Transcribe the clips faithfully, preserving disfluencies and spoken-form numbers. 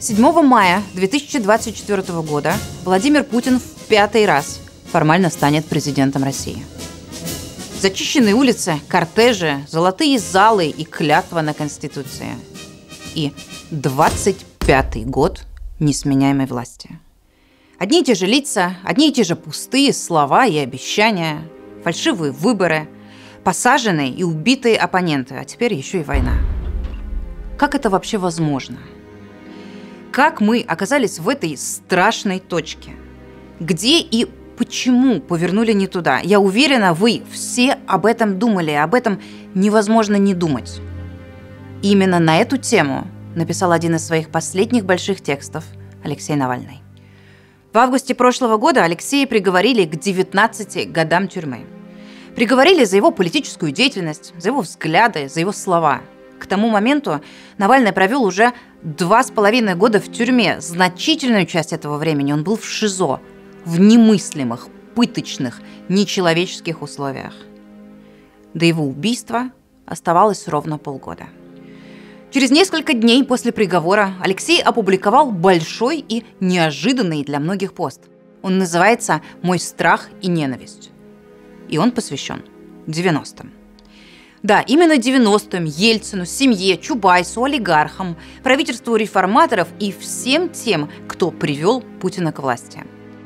седьмого мая две тысячи двадцать четвёртого года Владимир Путин в пятый раз формально станет президентом России. Зачищенные улицы, кортежи, золотые залы и клятва на Конституции. И двадцать пятый год несменяемой власти. Одни и те же лица, одни и те же пустые слова и обещания, фальшивые выборы, посаженные и убитые оппоненты, а теперь еще и война. Как это вообще возможно? Как мы оказались в этой страшной точке? Где и почему повернули не туда? Я уверена, вы все об этом думали, об этом невозможно не думать. Именно на эту тему написал один из своих последних больших текстов Алексей Навальный. В августе прошлого года Алексея приговорили к девятнадцати годам тюрьмы. Приговорили за его политическую деятельность, за его взгляды, за его слова. К тому моменту Навальный провел уже два с половиной года в тюрьме. Значительную часть этого времени он был в ШИЗО, в немыслимых, пыточных, нечеловеческих условиях. До его убийства оставалось ровно полгода. Через несколько дней после приговора Алексей опубликовал большой и неожиданный для многих пост. Он называется «Мой страх и ненависть». И он посвящен девяностым. Да, именно девяностым, Ельцину, семье, Чубайсу, олигархам, правительству реформаторов и всем тем, кто привел Путина к власти.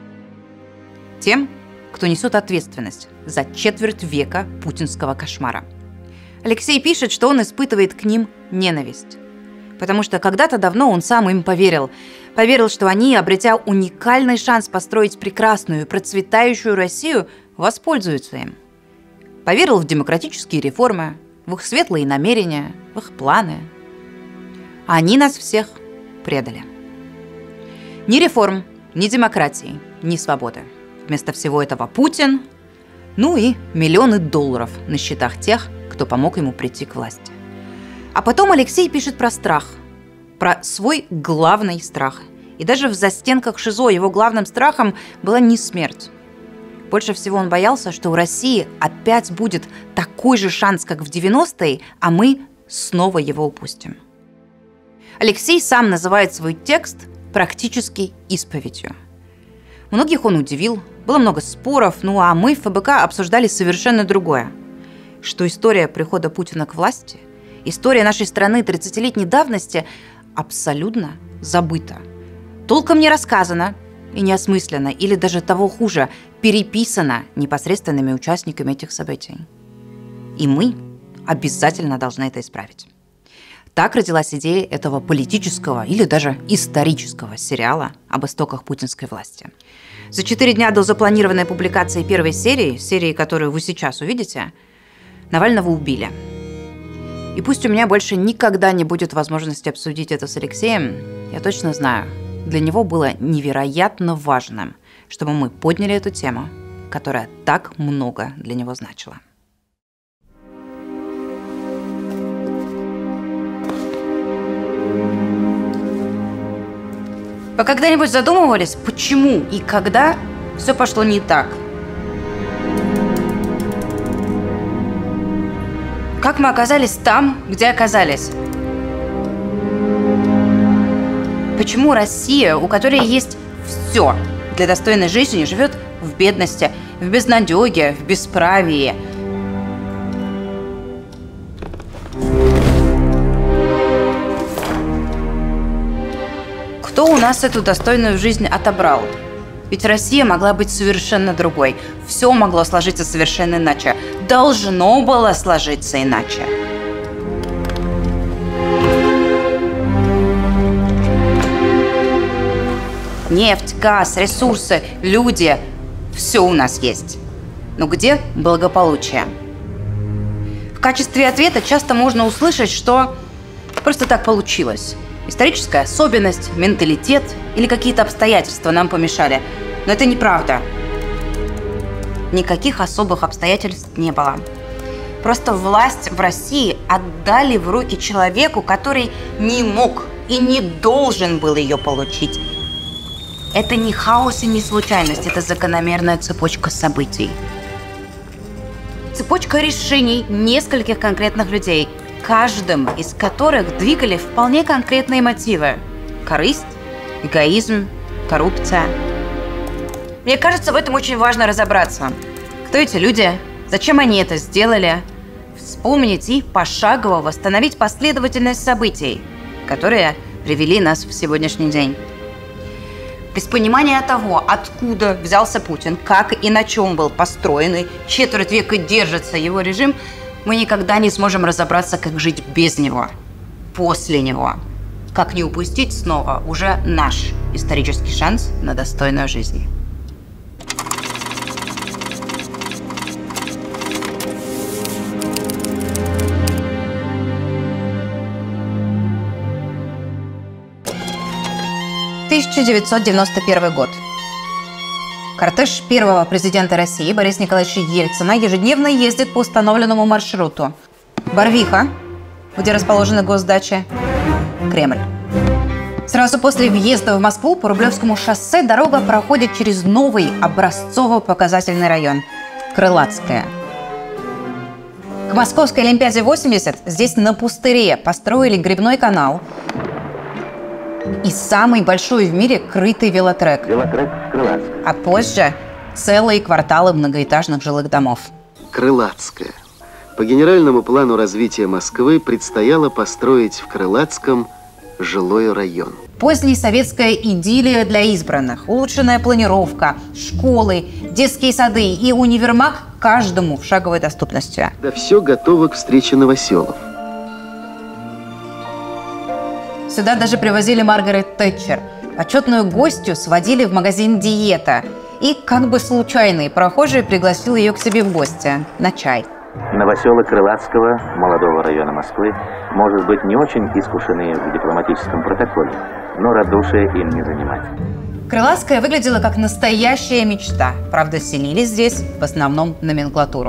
Тем, кто несет ответственность за четверть века путинского кошмара. Алексей пишет, что он испытывает к ним ненависть. Потому что когда-то давно он сам им поверил. Поверил, что они, обретя уникальный шанс построить прекрасную, процветающую Россию, воспользуются им. Поверил в демократические реформы, в их светлые намерения, в их планы. А они нас всех предали. Ни реформ, ни демократии, ни свободы. Вместо всего этого Путин, ну и миллионы долларов на счетах тех, кто помог ему прийти к власти. А потом Алексей пишет про страх, про свой главный страх. И даже в застенках ШИЗО его главным страхом была не смерть. Больше всего он боялся, что у России опять будет такой же шанс, как в девяностые, а мы снова его упустим. Алексей сам называет свой текст практически исповедью. Многих он удивил, было много споров, ну а мы в ФБК обсуждали совершенно другое. Что история прихода Путина к власти, история нашей страны тридцатилетней давности абсолютно забыта. Толком не рассказана и не осмыслена, или даже того хуже, переписана непосредственными участниками этих событий. И мы обязательно должны это исправить. Так родилась идея этого политического или даже исторического сериала об истоках путинской власти. За четыре дня до запланированной публикации первой серии, серии, которую вы сейчас увидите, Навального убили. И пусть у меня больше никогда не будет возможности обсудить это с Алексеем, я точно знаю, для него было невероятно важным, чтобы мы подняли эту тему, которая так много для него значила. Вы когда-нибудь задумывались, почему и когда все пошло не так? Как мы оказались там, где оказались? Почему Россия, у которой есть все для достойной жизни, живет в бедности, в безнадеге, в бесправии? Кто у нас эту достойную жизнь отобрал? Ведь Россия могла быть совершенно другой. Все могло сложиться совершенно иначе. Должно было сложиться иначе. Нефть, газ, ресурсы, люди – все у нас есть. Но где благополучие? В качестве ответа часто можно услышать, что просто так получилось. Историческая особенность, менталитет или какие-то обстоятельства нам помешали. Но это неправда. Никаких особых обстоятельств не было. Просто власть в России отдали в руки человеку, который не мог и не должен был ее получить. Это не хаос и не случайность, это закономерная цепочка событий. Цепочка решений нескольких конкретных людей, каждым из которых двигали вполне конкретные мотивы. Корысть, эгоизм, коррупция. Мне кажется, в этом очень важно разобраться. Кто эти люди? Зачем они это сделали? Вспомнить и пошагово восстановить последовательность событий, которые привели нас в сегодняшний день. Без понимания того, откуда взялся Путин, как и на чем был построен, и четверть века держится его режим, мы никогда не сможем разобраться, как жить без него, после него. Как не упустить снова уже наш исторический шанс на достойную жизнь. тысяча девятьсот девяносто первый год. Кортеж первого президента России Бориса Николаевича Ельцина ежедневно ездит по установленному маршруту. Барвиха, где расположена госдача, Кремль. Сразу после въезда в Москву по Рублевскому шоссе дорога проходит через новый образцово-показательный район – Крылатское. К Московской Олимпиаде восемьдесят здесь на пустыре построили гребной канал и самый большой в мире крытый велотрек. Велотрек Крылатское. А позже целые кварталы многоэтажных жилых домов. Крылатское. По генеральному плану развития Москвы предстояло построить в Крылатском жилой район. Поздняя советская идиллия для избранных, улучшенная планировка, школы, детские сады и универмаг каждому в шаговой доступности. Да все готово к встрече новоселов. Сюда даже привозили Маргарет Тэтчер. Почетную гостью сводили в магазин «Диета». И как бы случайный прохожий пригласил ее к себе в гости на чай. Новоселы Крылатского, молодого района Москвы, может быть, не очень искушены в дипломатическом протоколе, но радушие им не занимать. Крылатская выглядела как настоящая мечта. Правда, селились здесь в основном номенклатуру.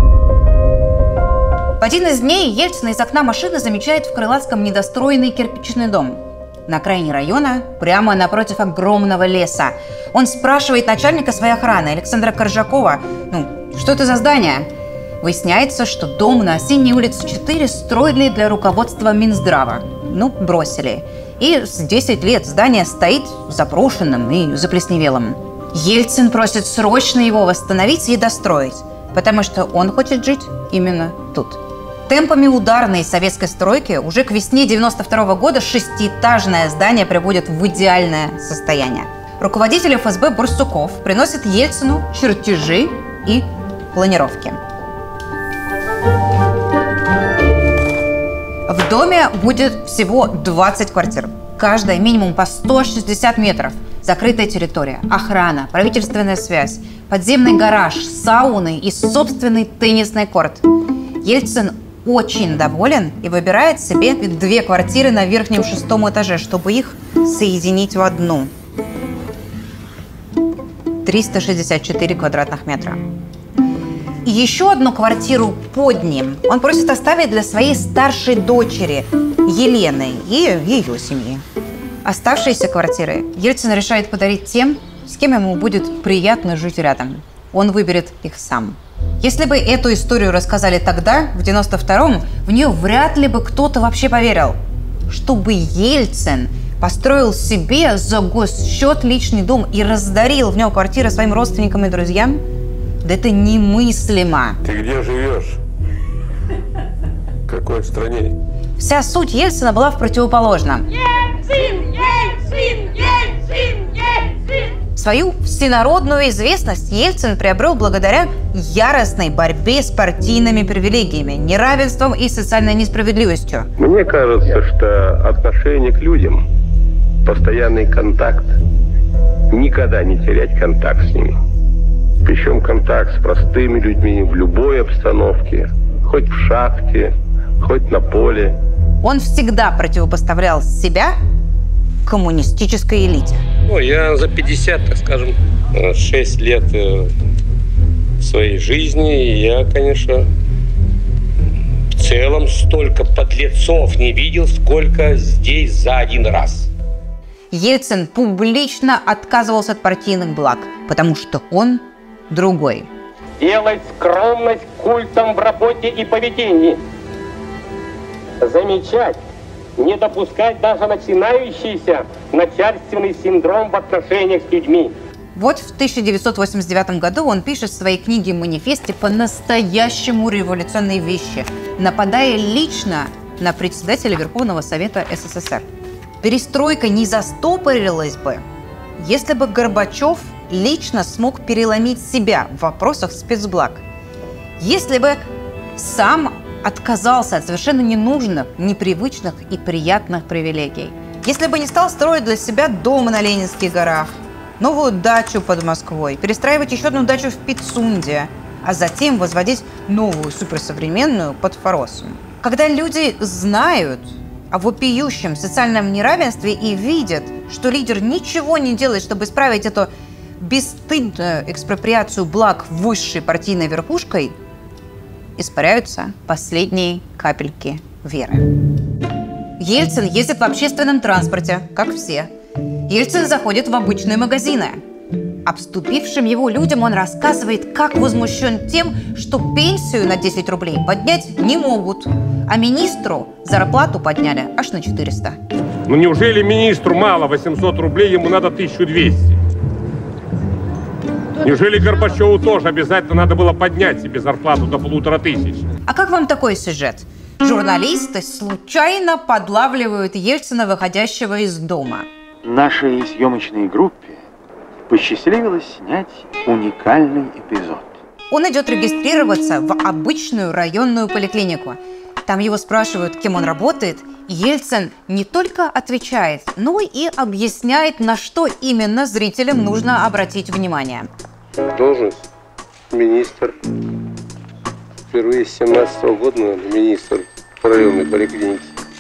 В один из дней Ельцин из окна машины замечает в Крылатском недостроенный кирпичный дом. На окраине района, прямо напротив огромного леса. Он спрашивает начальника своей охраны, Александра Коржакова, ну, что это за здание? Выясняется, что дом на Осенней улице четыре строили для руководства Минздрава. Ну, бросили. И с десять лет здание стоит заброшенным и заплесневелым. Ельцин просит срочно его восстановить и достроить, потому что он хочет жить именно тут. Темпами ударной советской стройки уже к весне девяносто второго года шестиэтажное здание приводит в идеальное состояние. Руководитель эф эс бэ Барсуков приносит Ельцину чертежи и планировки. В доме будет всего двадцать квартир. Каждая минимум по сто шестьдесят метров. Закрытая территория, охрана, правительственная связь, подземный гараж, сауны и собственный теннисный корт. Ельцин очень доволен и выбирает себе две квартиры на верхнем шестом этаже, чтобы их соединить в одну. триста шестьдесят четыре квадратных метра. И еще одну квартиру под ним он просит оставить для своей старшей дочери Елены и ее семьи. Оставшиеся квартиры Ельцин решает подарить тем, с кем ему будет приятно жить рядом. Он выберет их сам. Если бы эту историю рассказали тогда, в девяносто втором, в нее вряд ли бы кто-то вообще поверил. Чтобы Ельцин построил себе за госсчет личный дом и раздарил в нем квартиры своим родственникам и друзьям, да это немыслимо. Ты где живешь? В какой стране? Вся суть Ельцина была в противоположном. Ельцин! Ельцин! Ельцин! Ельцин! Свою всенародную известность Ельцин приобрел благодаря яростной борьбе с партийными привилегиями, неравенством и социальной несправедливостью. Мне кажется, что отношение к людям, постоянный контакт, никогда не терять контакт с ними. Причем контакт с простыми людьми в любой обстановке, хоть в шахте, хоть на поле. Он всегда противопоставлял себя коммунистической элите. Ну, я за пятьдесят, так скажем, шесть лет своей жизни, и я, конечно, в целом столько подлецов не видел, сколько здесь за один раз. Ельцин публично отказывался от партийных благ, потому что он другой. Делать скромность культом в работе и поведении. Замечать не допускать даже начинающийся начальственный синдром в отношениях с людьми. Вот в тысяча девятьсот восемьдесят девятом году он пишет в своей книге-манифесте по-настоящему революционные вещи, нападая лично на председателя Верховного Совета СССР. Перестройка не застопорилась бы, если бы Горбачев лично смог переломить себя в вопросах спецблаг. Если бы сам отказался от совершенно ненужных, непривычных и приятных привилегий. Если бы не стал строить для себя дом на Ленинских горах, новую дачу под Москвой, перестраивать еще одну дачу в Пицунде, а затем возводить новую суперсовременную под Форосом. Когда люди знают о вопиющем социальном неравенстве и видят, что лидер ничего не делает, чтобы исправить эту бесстыдную экспроприацию благ высшей партийной верхушкой, испаряются последние капельки веры. Ельцин ездит в общественном транспорте, как все. Ельцин заходит в обычные магазины. Обступившим его людям он рассказывает, как возмущен тем, что пенсию на десять рублей поднять не могут, а министру зарплату подняли аж на четыреста. Ну неужели министру мало восемьсот рублей, ему надо тысяча двести? Неужели Горбачеву тоже обязательно надо было поднять себе зарплату до полутора тысяч? А как вам такой сюжет? Журналисты случайно подлавливают Ельцина, выходящего из дома. Нашей съемочной группе посчастливилось снять уникальный эпизод. Он идет регистрироваться в обычную районную поликлинику. Там его спрашивают, кем он работает. Ельцин не только отвечает, но и объясняет, на что именно зрителям нужно обратить внимание. Должность министр. Впервые с семнадцатого года, наверное, министр районной поликлиники.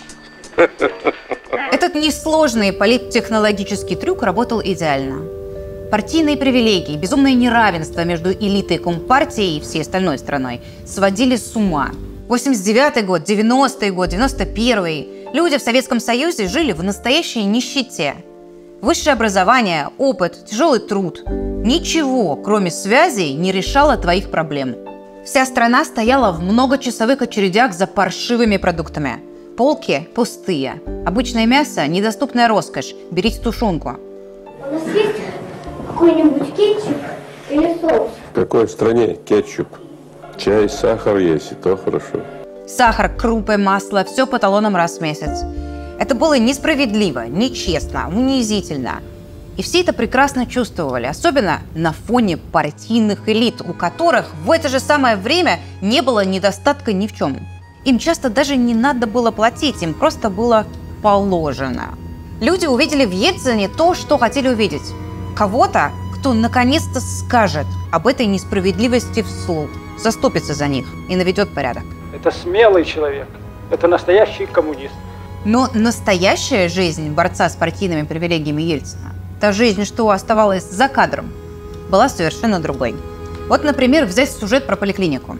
Этот несложный политтехнологический трюк работал идеально. Партийные привилегии, безумное неравенство между элитой Компартии и всей остальной страной сводили с ума. восемьдесят девятый год, девяностый год, девяносто первый. Люди в Советском Союзе жили в настоящей нищете. Высшее образование, опыт, тяжелый труд. Ничего, кроме связей, не решало твоих проблем. Вся страна стояла в многочасовых очередях за паршивыми продуктами. Полки пустые. Обычное мясо – недоступная роскошь. Берите тушенку. У нас есть какой-нибудь кетчуп или соус? В какой стране кетчуп? Чай, сахар есть, и то хорошо. Сахар, крупы, масло – все по талонам раз в месяц. Это было несправедливо, нечестно, унизительно. И все это прекрасно чувствовали, особенно на фоне партийных элит, у которых в это же самое время не было недостатка ни в чем. Им часто даже не надо было платить, им просто было положено. Люди увидели в Ельцине то, что хотели увидеть. Кого-то, кто наконец-то скажет об этой несправедливости вслух, заступится за них и наведет порядок. Это смелый человек, это настоящий коммунист. Но настоящая жизнь борца с партийными привилегиями Ельцина, та жизнь, что оставалась за кадром, была совершенно другой. Вот, например, взять сюжет про поликлинику.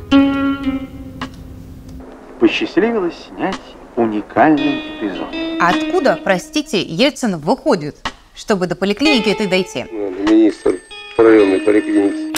Посчастливилось снять уникальный эпизод. А откуда, простите, Ельцин выходит, чтобы до поликлиники этой дойти? Министр районной поликлиники.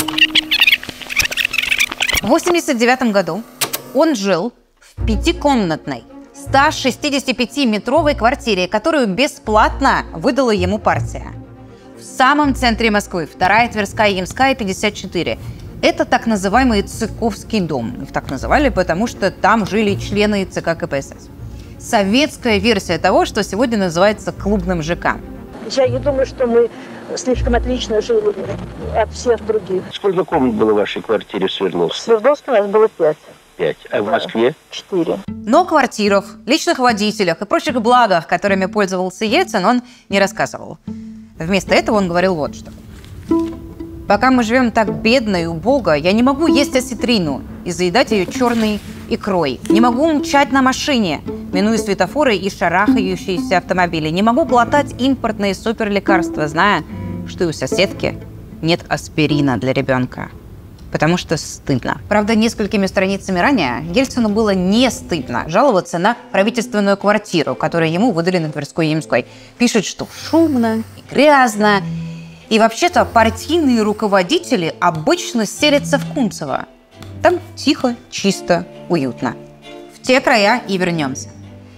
В восемьдесят девятом году он жил в пятикомнатной ста шестидесятипятиметровой квартире, которую бесплатно выдала ему партия. В самом центре Москвы, вторая Тверская, Ямская, пятьдесят четыре. Это так называемый Цыковский дом. Их так называли, потому что там жили члены ЦК КПСС. Советская версия того, что сегодня называется клубным ЖК. Я не думаю, что мы слишком отлично жили от всех других. Сколько комнат было в вашей квартире в Свердловске? В Свердловске у нас было пять. Пять. А в Москве? Четыре. Но о квартирах, личных водителях и прочих благах, которыми пользовался Ельцин, он не рассказывал. Вместо этого он говорил вот что. Пока мы живем так бедно и убого, я не могу есть осетрину и заедать ее черной икрой. Не могу мчать на машине, минуя светофоры и шарахающиеся автомобили. Не могу глотать импортные суперлекарства, зная, что и у соседки нет аспирина для ребенка. Потому что стыдно. Правда, несколькими страницами ранее Ельцину было не стыдно жаловаться на правительственную квартиру, которую ему выдали на Тверской и Ямской. Пишет, что шумно и грязно. И вообще-то партийные руководители обычно селятся в Кунцево. Там тихо, чисто, уютно. В те края и вернемся.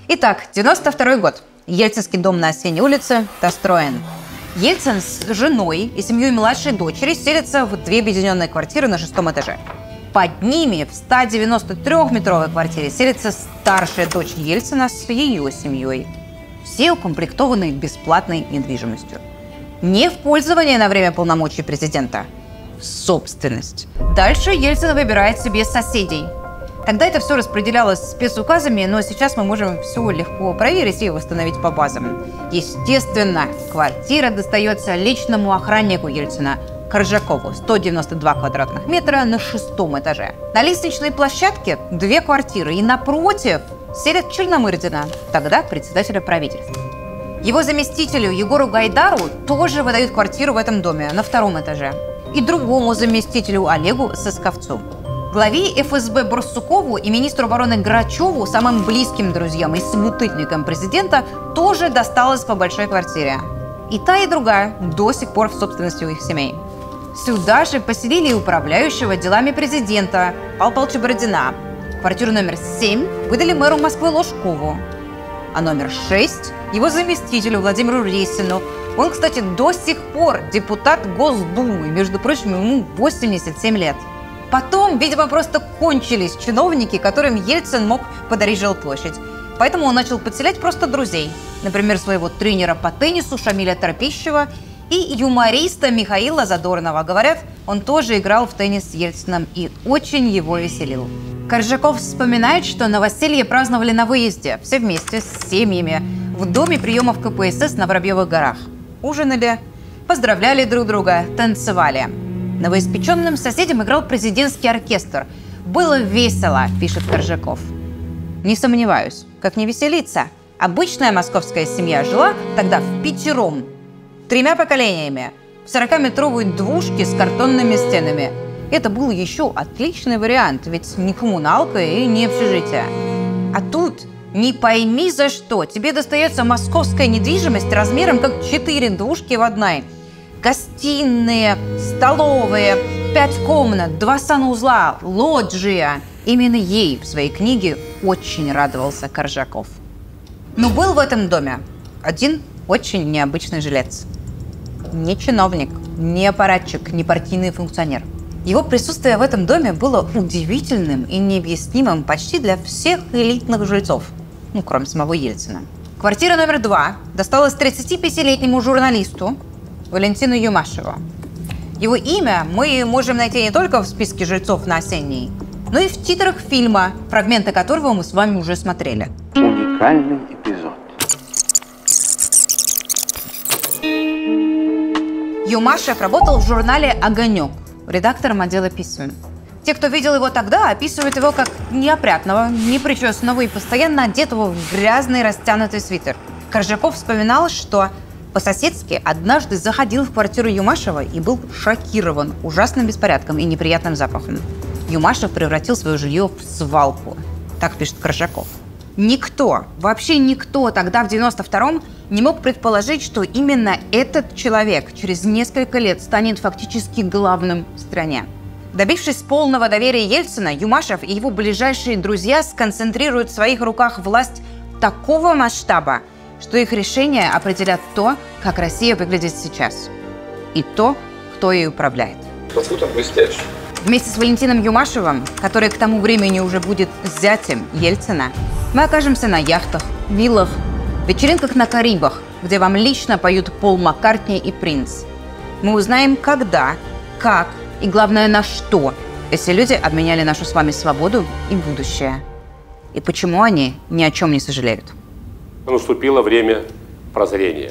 Итак, девяносто второй год. Ельцинский дом на Осенней улице достроен. Ельцин с женой и семьей младшей дочери селятся в две объединенные квартиры на шестом этаже. Под ними в ста девяноста трёхметровой квартире селится старшая дочь Ельцина с ее семьей. Все укомплектованы бесплатной недвижимостью. Не в пользование на время полномочий президента, в собственность. Дальше Ельцин выбирает себе соседей. Тогда это все распределялось спецуказами, но сейчас мы можем все легко проверить и восстановить по базам. Естественно, квартира достается личному охраннику Ельцина, Коржакову, сто девяносто два квадратных метра на шестом этаже. На лестничной площадке две квартиры, и напротив селят Черномырдина, тогда председателя правительства. Его заместителю Егору Гайдару тоже выдают квартиру в этом доме на втором этаже. И другому заместителю Олегу Сосковцу. Главе эф эс бэ Барсукову и министру обороны Грачеву, самым близким друзьям и собутыльникам президента, тоже досталось по большой квартире. И та, и другая до сих пор в собственности у их семей. Сюда же поселили и управляющего делами президента Павла Павловича Бородина. Квартиру номер семь выдали мэру Москвы Ложкову, а номер шесть – его заместителю Владимиру Ресину. Он, кстати, до сих пор депутат Госдумы, между прочим, ему восемьдесят семь лет. Потом, видимо, просто кончились чиновники, которым Ельцин мог подарить жилплощадь. Поэтому он начал подселять просто друзей. Например, своего тренера по теннису Шамиля Торпищева и юмориста Михаила Задорнова. Говорят, он тоже играл в теннис с Ельциным и очень его веселил. Коржаков вспоминает, что новоселье праздновали на выезде, все вместе с семьями, в доме приемов ка пэ эс эс на Воробьевых горах. Ужинали, поздравляли друг друга, танцевали. Новоиспеченным соседям играл президентский оркестр. Было весело, пишет Коржаков. Не сомневаюсь, как не веселиться. Обычная московская семья жила тогда впятером, тремя поколениями, в сорокаметровой двушке с картонными стенами. Это был еще отличный вариант, ведь не коммуналка и не общежитие. А тут, не пойми за что, тебе достается московская недвижимость размером как четыре двушки в одной. Гостиные, столовые, пять комнат, два санузла, лоджия. Именно ей в своей книге очень радовался Коржаков. Но был в этом доме один очень необычный жилец. Не чиновник, не аппаратчик, не партийный функционер. Его присутствие в этом доме было удивительным и необъяснимым почти для всех элитных жильцов, ну, кроме самого Ельцина. Квартира номер два досталась тридцатипятилетнему журналисту Валентину Юмашеву. Его имя мы можем найти не только в списке жильцов на Осенней, но и в титрах фильма, фрагменты которого мы с вами уже смотрели. Уникальный эпизод. Юмашев работал в журнале «Огонек» редактором отдела писем. Те, кто видел его тогда, описывают его как неопрятного, непричесанного и постоянно одетого в грязный растянутый свитер. Коржаков вспоминал, что по-соседски однажды заходил в квартиру Юмашева и был шокирован ужасным беспорядком и неприятным запахом. Юмашев превратил свое жилье в свалку. Так пишет Коржаков. Никто, вообще никто тогда, в девяносто втором, не мог предположить, что именно этот человек через несколько лет станет фактически главным в стране. Добившись полного доверия Ельцина, Юмашев и его ближайшие друзья сконцентрируют в своих руках власть такого масштаба, что их решения определят то, как Россия выглядит сейчас, и то, кто ей управляет. Посуда блестящий. Вместе с Валентином Юмашевым, который к тому времени уже будет зятем Ельцина, мы окажемся на яхтах, виллах, вечеринках на Карибах, где вам лично поют Пол Маккартни и Принц. Мы узнаем, когда, как и, главное, на что эти люди обменяли нашу с вами свободу и будущее. И почему они ни о чем не сожалеют. Наступило время прозрения.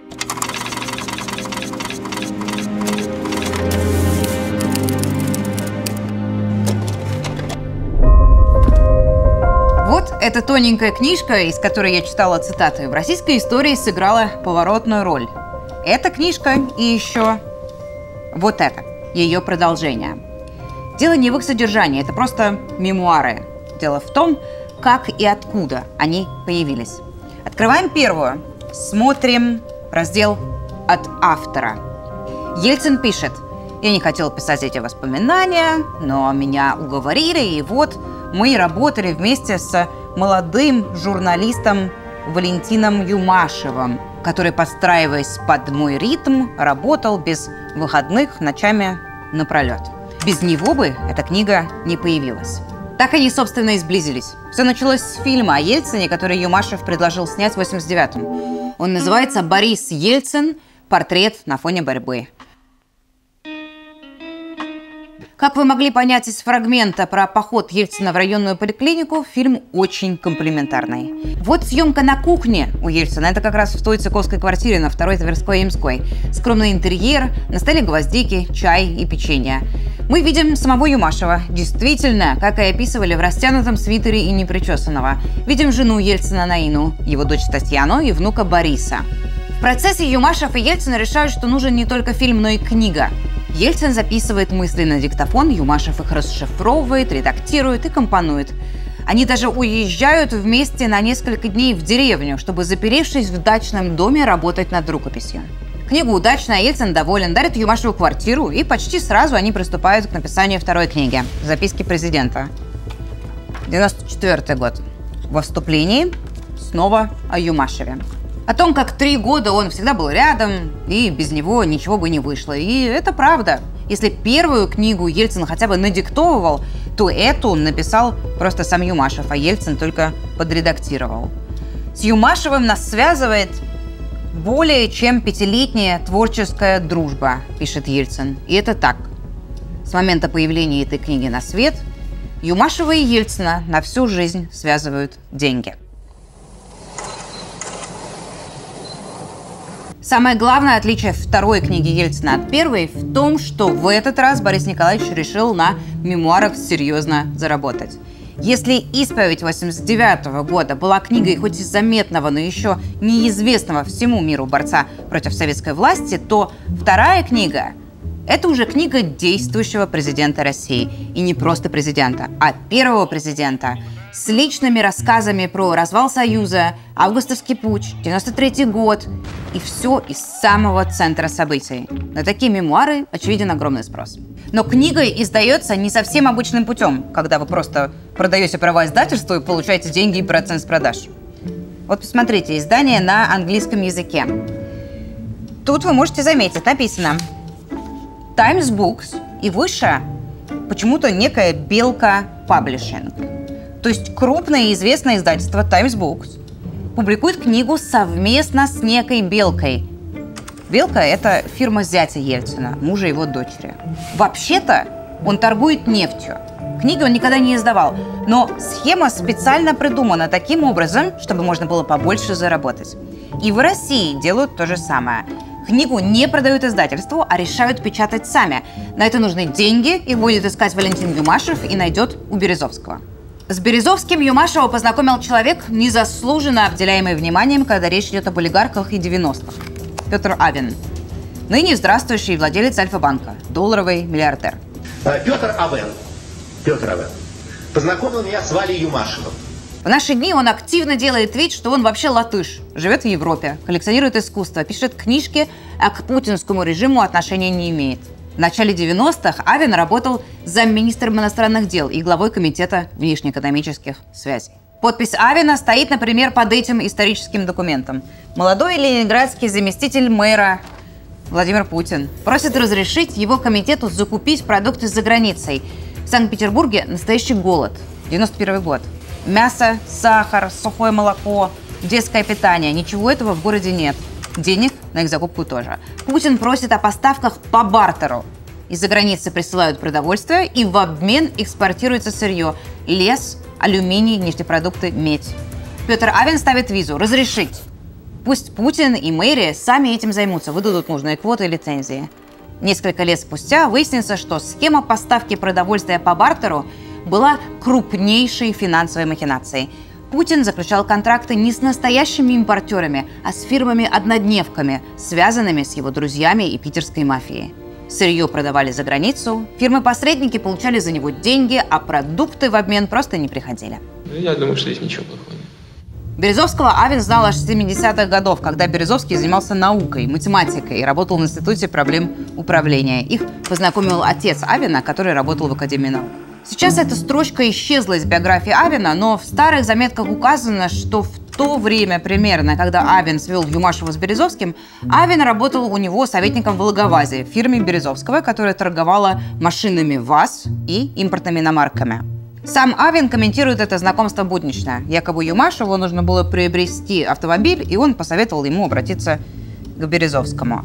Вот эта тоненькая книжка, из которой я читала цитаты, в российской истории сыграла поворотную роль. Эта книжка и еще вот это, ее продолжение. Дело не в их содержании, это просто мемуары. Дело в том, как и откуда они появились. Открываем первую. Смотрим раздел «От автора». Ельцин пишет: «Я не хотел писать эти воспоминания, но меня уговорили, и вот мы работали вместе с молодым журналистом Валентином Юмашевым, который, подстраиваясь под мой ритм, работал без выходных ночами напролет. Без него бы эта книга не появилась. Так они, собственно, и сблизились. Все началось с фильма о Ельцине, который Юмашев предложил снять в восемьдесят девятом. Он называется «Борис Ельцин. Портрет на фоне борьбы». Как вы могли понять из фрагмента про поход Ельцина в районную поликлинику, фильм очень комплиментарный. Вот съемка на кухне у Ельцина. Это как раз в той цыковской квартире на второй Тверской Ямской. Скромный интерьер, на столе гвоздики, чай и печенье. Мы видим самого Юмашева. Действительно, как и описывали, в растянутом свитере и непричесанного. Видим жену Ельцина Наину, его дочь Татьяну и внука Бориса. В процессе Юмашев и Ельцин решают, что нужен не только фильм, но и книга. Ельцин записывает мысли на диктофон, Юмашев их расшифровывает, редактирует и компонует. Они даже уезжают вместе на несколько дней в деревню, чтобы, заперевшись в дачном доме, работать над рукописью. Книга удачная, Ельцин доволен, дарит Юмашеву квартиру, и почти сразу они приступают к написанию второй книги «Записки президента». девяносто четвёртый год. Во вступлении снова о Юмашеве. О том, как три года он всегда был рядом, и без него ничего бы не вышло. И это правда. Если первую книгу Ельцин хотя бы надиктовывал, то эту написал просто сам Юмашев, а Ельцин только подредактировал. С Юмашевым нас связывает более чем пятилетняя творческая дружба, пишет Ельцин. И это так. С момента появления этой книги на свет Юмашева и Ельцина на всю жизнь связывают деньги. Самое главное отличие второй книги Ельцина от первой в том, что в этот раз Борис Николаевич решил на мемуарах серьезно заработать. Если «Исповедь» восемьдесят девятого года была книгой хоть и заметного, но еще неизвестного всему миру борца против советской власти, то вторая книга – это уже книга действующего президента России. И не просто президента, а первого президента. С личными рассказами про развал Союза, августовский путч, девяносто третий год. И все из самого центра событий. На такие мемуары очевиден огромный спрос. Но книга издается не совсем обычным путем, когда вы просто продаете права издательству и получаете деньги и процент с продаж. Вот посмотрите, издание на английском языке. Тут вы можете заметить, написано Times Books и выше почему-то некая Белка Паблишинг. То есть крупное и известное издательство Times Books публикует книгу совместно с некой Белкой. Белка – это фирма зятя Ельцина, мужа его дочери. Вообще-то он торгует нефтью. Книги он никогда не издавал, но схема специально придумана таким образом, чтобы можно было побольше заработать. И в России делают то же самое. Книгу не продают издательству, а решают печатать сами. На это нужны деньги, их будет искать Валентин Юмашев и найдет у Березовского. С Березовским Юмашева познакомил человек, незаслуженно обделяемый вниманием, когда речь идет об олигархах и девяностых. Петр Авен. Ныне здравствующий владелец Альфа-банка, долларовый миллиардер. Петр Авен. Петр Авен. Познакомил меня с Валей Юмашевым. В наши дни он активно делает вид, что он вообще латыш, живет в Европе, коллекционирует искусство, пишет книжки, а к путинскому режиму отношения не имеет. В начале девяностых Авен работал замминистром иностранных дел и главой комитета внешнеэкономических связей. Подпись Авена стоит, например, под этим историческим документом. Молодой ленинградский заместитель мэра Владимир Путин просит разрешить его комитету закупить продукты за границей. В Санкт-Петербурге настоящий голод. девяносто первый год. Мясо, сахар, сухое молоко, детское питание. Ничего этого в городе нет. Денег на их закупку тоже. Путин просит о поставках по бартеру. Из-за границы присылают продовольствие, и в обмен экспортируется сырье. Лес, алюминий, нефтепродукты, медь. Петр Авен ставит визу. Разрешить. Пусть Путин и мэрия сами этим займутся, выдадут нужные квоты и лицензии. Несколько лет спустя выяснится, что схема поставки продовольствия по бартеру была крупнейшей финансовой махинацией. Путин заключал контракты не с настоящими импортерами, а с фирмами-однодневками, связанными с его друзьями и питерской мафией. Сырье продавали за границу, фирмы-посредники получали за него деньги, а продукты в обмен просто не приходили. Я думаю, что здесь ничего плохого нет. Березовского Авен знал аж с семидесятых годов, когда Березовский занимался наукой, математикой и работал в Институте проблем управления. Их познакомил отец Авена, который работал в Академии наук. Сейчас эта строчка исчезла из биографии Авина, но в старых заметках указано, что в то время примерно, когда Авин свел Юмашева с Березовским, Авин работал у него советником в Логовазе, фирме Березовского, которая торговала машинами ВАЗ и импортными иномарками. Сам Авин комментирует это знакомство буднично. Якобы Юмашеву нужно было приобрести автомобиль, и он посоветовал ему обратиться к Березовскому.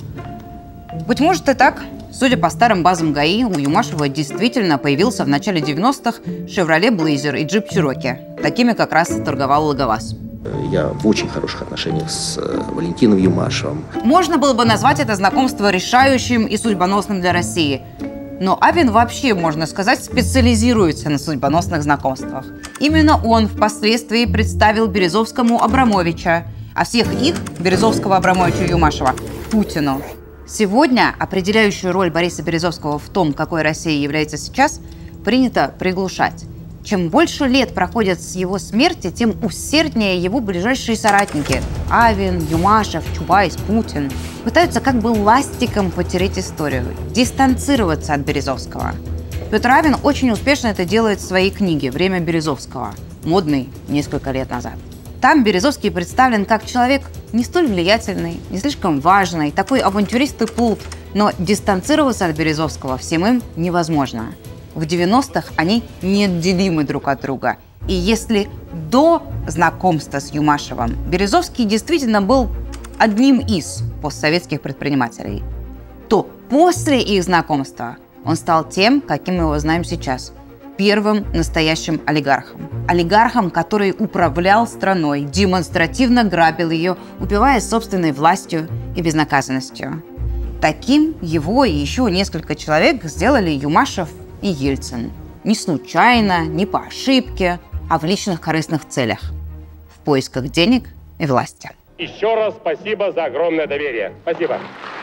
Быть может и так. Судя по старым базам ГАИ, у Юмашева действительно появился в начале девяностых «Шевроле Блейзер» и «Джип Чироки». Такими как раз торговал Логоваз. Я в очень хороших отношениях с Валентином Юмашевым. Можно было бы назвать это знакомство решающим и судьбоносным для России. Но Авин вообще, можно сказать, специализируется на судьбоносных знакомствах. Именно он впоследствии представил Березовскому Абрамовича, а всех их, Березовского, Абрамовича и Юмашева, Путину. Сегодня определяющую роль Бориса Березовского в том, какой Россией является сейчас, принято приглушать. Чем больше лет проходят с его смерти, тем усерднее его ближайшие соратники – Авин, Юмашев, Чубайс, Путин – пытаются как бы ластиком потереть историю, дистанцироваться от Березовского. Петр Авин очень успешно это делает в своей книге «Время Березовского», модной несколько лет назад. Там Березовский представлен как человек не столь влиятельный, не слишком важный, такой авантюрист и плут, но дистанцироваться от Березовского всем им невозможно. В девяностых они неотделимы друг от друга. И если до знакомства с Юмашевым Березовский действительно был одним из постсоветских предпринимателей, то после их знакомства он стал тем, каким мы его знаем сейчас. Первым настоящим олигархом. Олигархом, который управлял страной, демонстративно грабил ее, упиваясь собственной властью и безнаказанностью. Таким его и еще несколько человек сделали Юмашев и Ельцин. Не случайно, не по ошибке, а в личных корыстных целях. В поисках денег и власти. Еще раз спасибо за огромное доверие. Спасибо.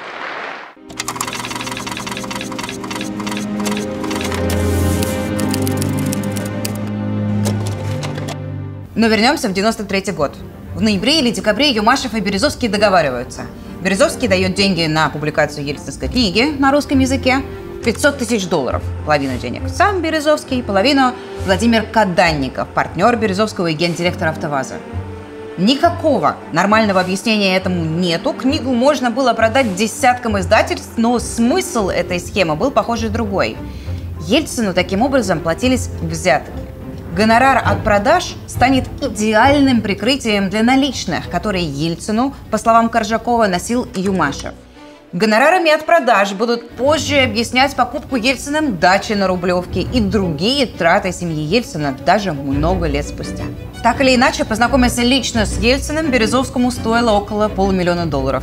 Но вернемся в девяносто третий год. В ноябре или декабре Юмашев и Березовский договариваются. Березовский дает деньги на публикацию ельцинской книги на русском языке. пятьсот тысяч долларов. Половину денег сам Березовский, половину Владимир Каданников, партнер Березовского и гендиректор АвтоВАЗа. Никакого нормального объяснения этому нету. Книгу можно было продать десяткам издательств, но смысл этой схемы был, похоже, другой. Ельцину таким образом платились взятки. Гонорар от продаж станет идеальным прикрытием для наличных, которые Ельцину, по словам Коржакова, носил Юмашев. Гонорарами от продаж будут позже объяснять покупку Ельциным дачи на Рублевке и другие траты семьи Ельцина даже много лет спустя. Так или иначе, познакомиться лично с Ельциным Березовскому стоило около полумиллиона долларов.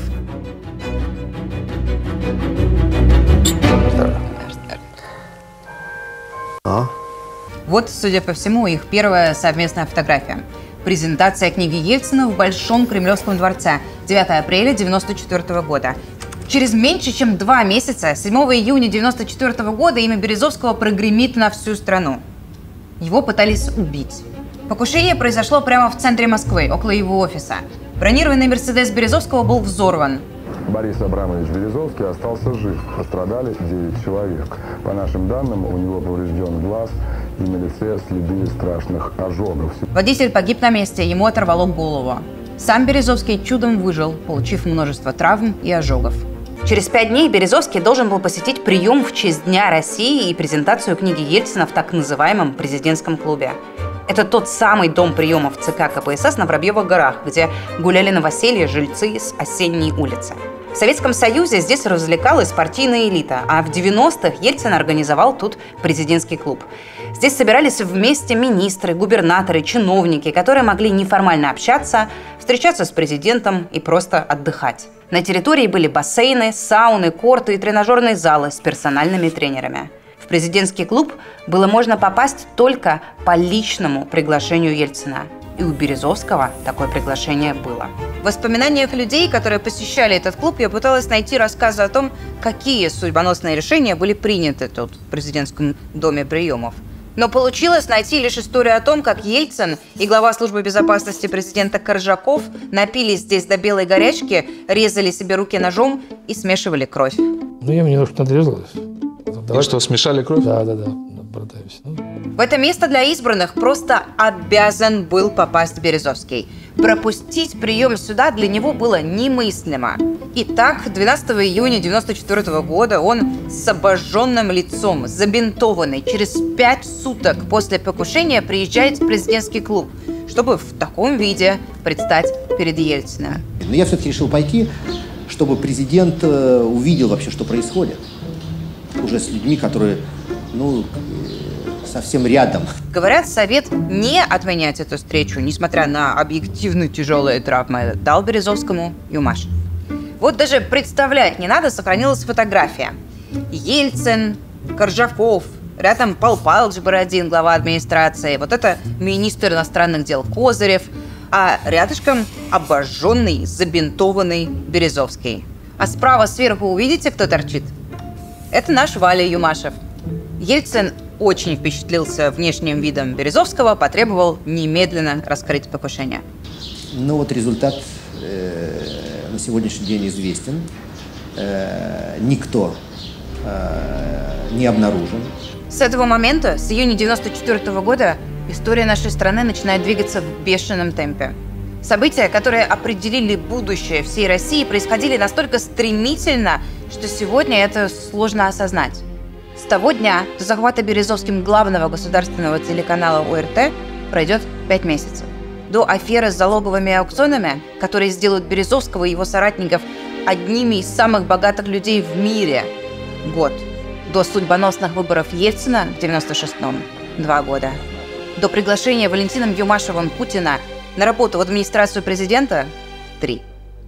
А? Вот, судя по всему, их первая совместная фотография. Презентация книги Ельцина в Большом Кремлевском дворце, девятого апреля девяносто четвёртого года. Через меньше чем два месяца, седьмого июня девяносто четвёртого года, имя Березовского прогремит на всю страну. Его пытались убить. Покушение произошло прямо в центре Москвы, около его офиса. Бронированный Мерседес Березовского был взорван. Борис Абрамович Березовский остался жив. Пострадали девять человек. По нашим данным, у него поврежден глаз и на лице следы страшных ожогов. Водитель погиб на месте, ему оторвало голову. Сам Березовский чудом выжил, получив множество травм и ожогов. Через пять дней Березовский должен был посетить прием в честь Дня России и презентацию книги Ельцина в так называемом президентском клубе. Это тот самый дом приемов ЦК КПСС на Воробьевых горах, где гуляли новоселье жильцы с Осенней улицы. В Советском Союзе здесь развлекалась партийная элита, а в девяностых Ельцин организовал тут президентский клуб. Здесь собирались вместе министры, губернаторы, чиновники, которые могли неформально общаться, встречаться с президентом и просто отдыхать. На территории были бассейны, сауны, корты и тренажерные залы с персональными тренерами. В президентский клуб было можно попасть только по личному приглашению Ельцина. И у Березовского такое приглашение было. В воспоминаниях людей, которые посещали этот клуб, я пыталась найти рассказы о том, какие судьбоносные решения были приняты тут, в президентском доме приемов. Но получилось найти лишь историю о том, как Ельцин и глава службы безопасности президента Коржаков напились здесь до белой горячки, резали себе руки ножом и смешивали кровь. Ну, я мне немножко надрезалась. И что, смешали кровь? Да, да, да, братаемся. Ну. В это место для избранных просто обязан был попасть Березовский. Пропустить прием суда для него было немыслимо. Итак, двенадцатого июня девяносто четвёртого года он с обожженным лицом, забинтованный, через пять суток после покушения приезжает в президентский клуб, чтобы в таком виде предстать перед Ельциным. Но я все-таки решил пойти, чтобы президент увидел вообще, что происходит. Уже с людьми, которые, ну, совсем рядом. Говорят, совет не отменять эту встречу, несмотря на объективно тяжелые травмы, дал Березовскому Юмаш. Вот даже представлять не надо, сохранилась фотография. Ельцин, Коржаков, рядом Павел Павлович Бородин, глава администрации, вот это министр иностранных дел Козырев, а рядышком обожженный, забинтованный Березовский. А справа сверху увидите, кто торчит? Это наш Валя Юмашев. Ельцин очень впечатлился внешним видом Березовского, потребовал немедленно раскрыть покушение. Ну вот результат э, на сегодняшний день известен. Э, никто э, не обнаружен. С этого момента, с июня девяносто четвёртого года, история нашей страны начинает двигаться в бешеном темпе. События, которые определили будущее всей России, происходили настолько стремительно, что сегодня это сложно осознать. С того дня до захвата Березовским главного государственного телеканала ОРТ пройдет пять месяцев. До аферы с залоговыми аукционами, которые сделают Березовского и его соратников одними из самых богатых людей в мире, год. До судьбоносных выборов Ельцина в девяносто шестом – два года. До приглашения Валентином Юмашевым Путина на работу в администрацию президента – три.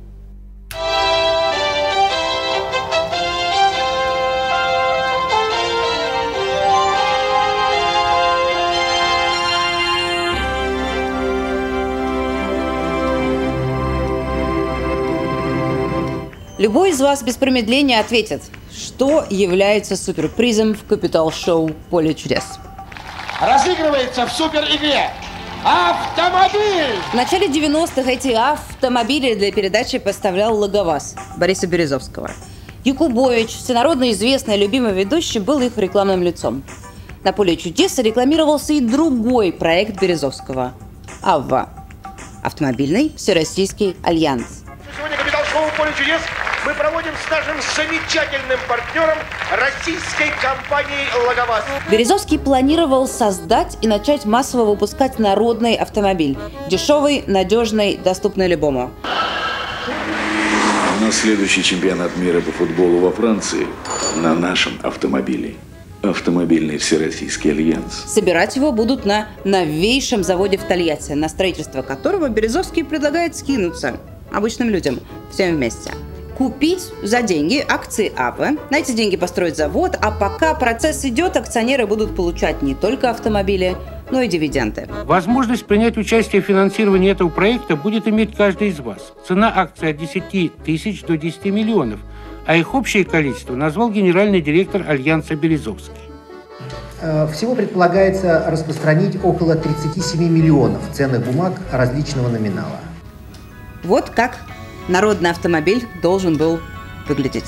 Любой из вас без промедления ответит, что является суперпризом в капитал-шоу «Поле чудес». Разыгрывается в суперигре автомобиль! В начале девяностых эти автомобили для передачи поставлял Логоваз Бориса Березовского. Якубович, всенародно известный и любимый ведущий, был их рекламным лицом. На «Поле чудес» рекламировался и другой проект Березовского – «Авва» – автомобильный всероссийский альянс. Сегодня капитал-шоу «Поле чудес» мы проводим с нашим замечательным партнером российской компанией «Логоваз». Березовский планировал создать и начать массово выпускать народный автомобиль. Дешевый, надежный, доступный любому. У нас следующий чемпионат мира по футболу во Франции на нашем автомобиле. Автомобильный всероссийский альянс. Собирать его будут на новейшем заводе в Тольятти, на строительство которого Березовский предлагает скинуться обычным людям, всем вместе. Купить за деньги акции АВы, на эти деньги построить завод, а пока процесс идет, акционеры будут получать не только автомобили, но и дивиденды. Возможность принять участие в финансировании этого проекта будет иметь каждый из вас. Цена акций от десяти тысяч до десяти миллионов, а их общее количество назвал генеральный директор Альянса Березовский. Всего предполагается распространить около тридцати семи миллионов ценных бумаг различного номинала. Вот как народный автомобиль должен был выглядеть.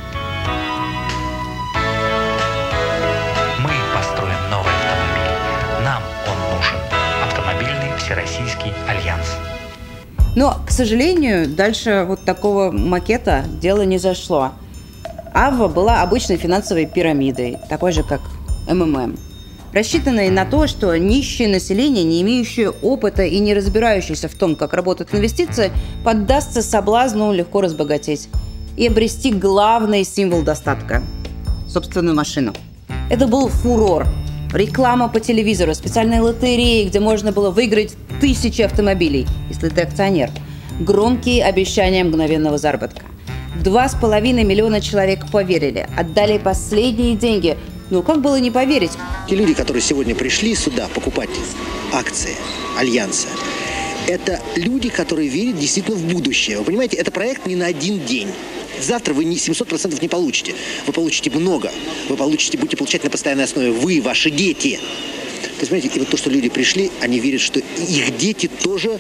Мы построим новый автомобиль. Нам он нужен. Автомобильный всероссийский альянс. Но, к сожалению, дальше вот такого макета дело не зашло. Авва была обычной финансовой пирамидой, такой же, как эм эм эм. Рассчитанной на то, что нищее население, не имеющее опыта и не разбирающееся в том, как работают инвестиции, поддастся соблазну легко разбогатеть и обрести главный символ достатка – собственную машину. Это был фурор. Реклама по телевизору, специальные лотереи, где можно было выиграть тысячи автомобилей, если ты акционер. Громкие обещания мгновенного заработка. Два с половиной миллиона человек поверили, отдали последние деньги. Ну, как было не поверить? Те люди, которые сегодня пришли сюда покупать акции Альянса, это люди, которые верят действительно в будущее. Вы понимаете, это проект не на один день. Завтра вы не семьсот процентов не получите. Вы получите много. Вы получите, будете получать на постоянной основе. Вы, ваши дети. То есть, понимаете, и вот то, что люди пришли, они верят, что их дети тоже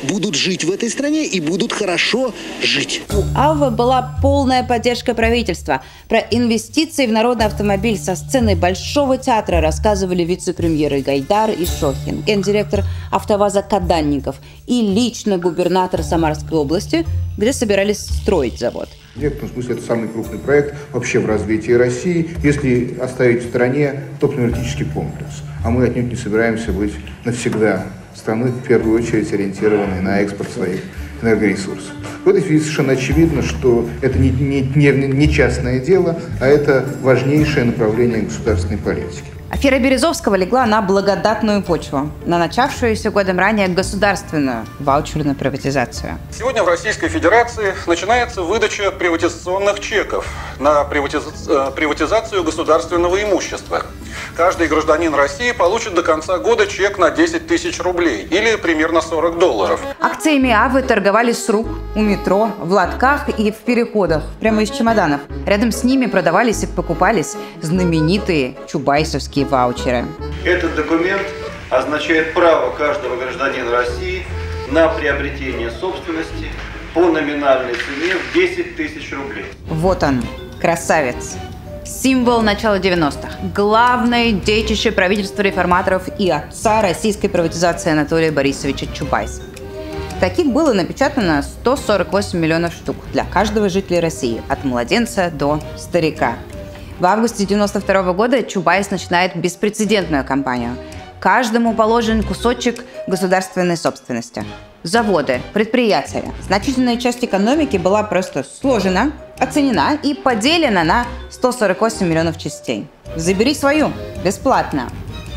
будут жить в этой стране и будут хорошо жить. У АВВы была полная поддержка правительства. Про инвестиции в народный автомобиль со сцены Большого театра рассказывали вице-премьеры Гайдар и Шохин, гендиректор АвтоВАЗа Каданников и лично губернатор Самарской области, где собирались строить завод. В некотором смысле это самый крупный проект вообще в развитии России, если оставить в стороне топливно-энергетический комплекс. А мы отнюдь не собираемся быть навсегда страной, в первую очередь ориентированной на экспорт своих энергоресурсов. В этой связи совершенно очевидно, что это не, не, не, не частное дело, а это важнейшее направление государственной политики. Афера Березовского легла на благодатную почву, на начавшуюся годом ранее государственную ваучерную приватизацию. Сегодня в Российской Федерации начинается выдача приватизационных чеков на приватиз... приватизацию государственного имущества. Каждый гражданин России получит до конца года чек на десять тысяч рублей или примерно сорок долларов. Акциями АВВы торговали с рук, у метро, в лотках и в переходах, прямо из чемоданов. Рядом с ними продавались и покупались знаменитые чубайсовские ваучеры. Этот документ означает право каждого гражданина России на приобретение собственности по номинальной цене в десять тысяч рублей. Вот он, красавец. Символ начала девяностых. Главное детище правительства реформаторов и отца российской приватизации Анатолия Борисовича Чубайса. Таких было напечатано сто сорок восемь миллионов штук для каждого жителя России, от младенца до старика. В августе девяносто второго года Чубайс начинает беспрецедентную кампанию. Каждому положен кусочек государственной собственности. Заводы, предприятия. Значительная часть экономики была просто сложена, оценена и поделена на сто сорок восемь миллионов частей. Забери свою, бесплатно.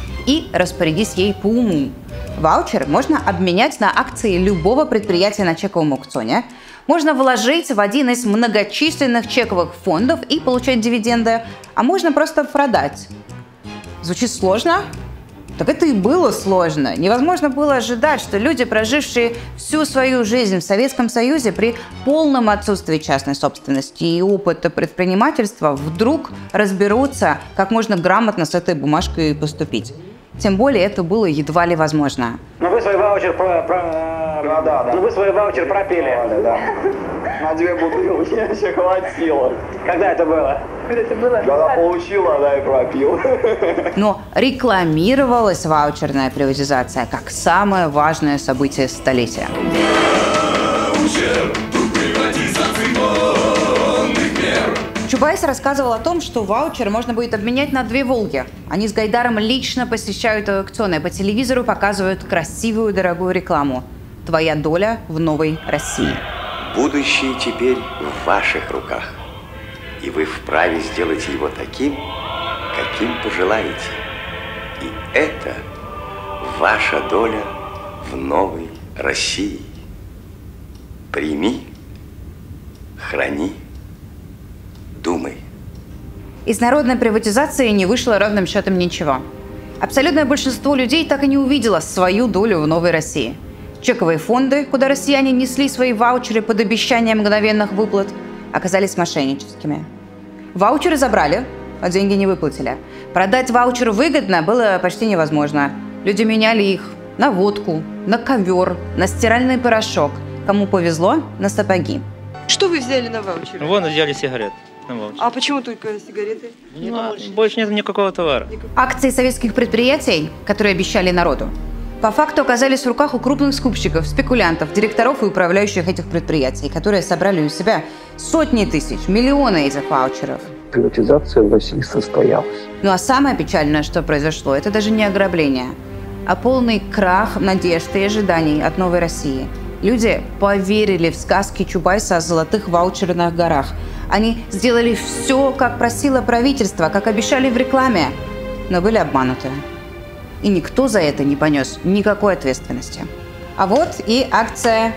И распорядись ей по уму. Ваучер можно обменять на акции любого предприятия на чековом аукционе. Можно вложить в один из многочисленных чековых фондов и получать дивиденды, а можно просто продать. Звучит сложно? Так это и было сложно. Невозможно было ожидать, что люди, прожившие всю свою жизнь в Советском Союзе при полном отсутствии частной собственности и опыта предпринимательства, вдруг разберутся, как можно грамотно с этой бумажкой поступить. Тем более это было едва ли возможно. Но вы свой ваучер про... про... Да, да, да. Но вы свой ваучер пропили. Да, да. На две бутылки еще хватило. Когда это было? Когда это было? Когда получила, она и пропил. Но рекламировалась ваучерная приватизация как самое важное событие столетия. Чубайс рассказывал о том, что ваучер можно будет обменять на две «Волги». Они с Гайдаром лично посещают аукционы, по телевизору показывают красивую дорогую рекламу. Твоя доля в новой России. Будущее теперь в ваших руках. И вы вправе сделать его таким, каким пожелаете. И это ваша доля в новой России. Прими, храни, думай. Из народной приватизации не вышло ровным счетом ничего. Абсолютное большинство людей так и не увидело свою долю в новой России. Чековые фонды, куда россияне несли свои ваучеры под обещанием мгновенных выплат, оказались мошенническими. Ваучеры забрали, а деньги не выплатили. Продать ваучер выгодно было почти невозможно. Люди меняли их на водку, на ковер, на стиральный порошок. Кому повезло, на сапоги. Что вы взяли на ваучер? Вон взяли сигарет. А почему только сигареты? Ну, больше. больше нет никакого товара. Акции советских предприятий, которые обещали народу, по факту оказались в руках у крупных скупщиков, спекулянтов, директоров и управляющих этих предприятий, которые собрали у себя сотни тысяч, миллионы этих ваучеров. Приватизация в России состоялась. Ну а самое печальное, что произошло, это даже не ограбление, а полный крах надежд и ожиданий от новой России. Люди поверили в сказки Чубайса о золотых ваучерных горах. Они сделали все, как просило правительство, как обещали в рекламе, но были обмануты. И никто за это не понес никакой ответственности. А вот и акция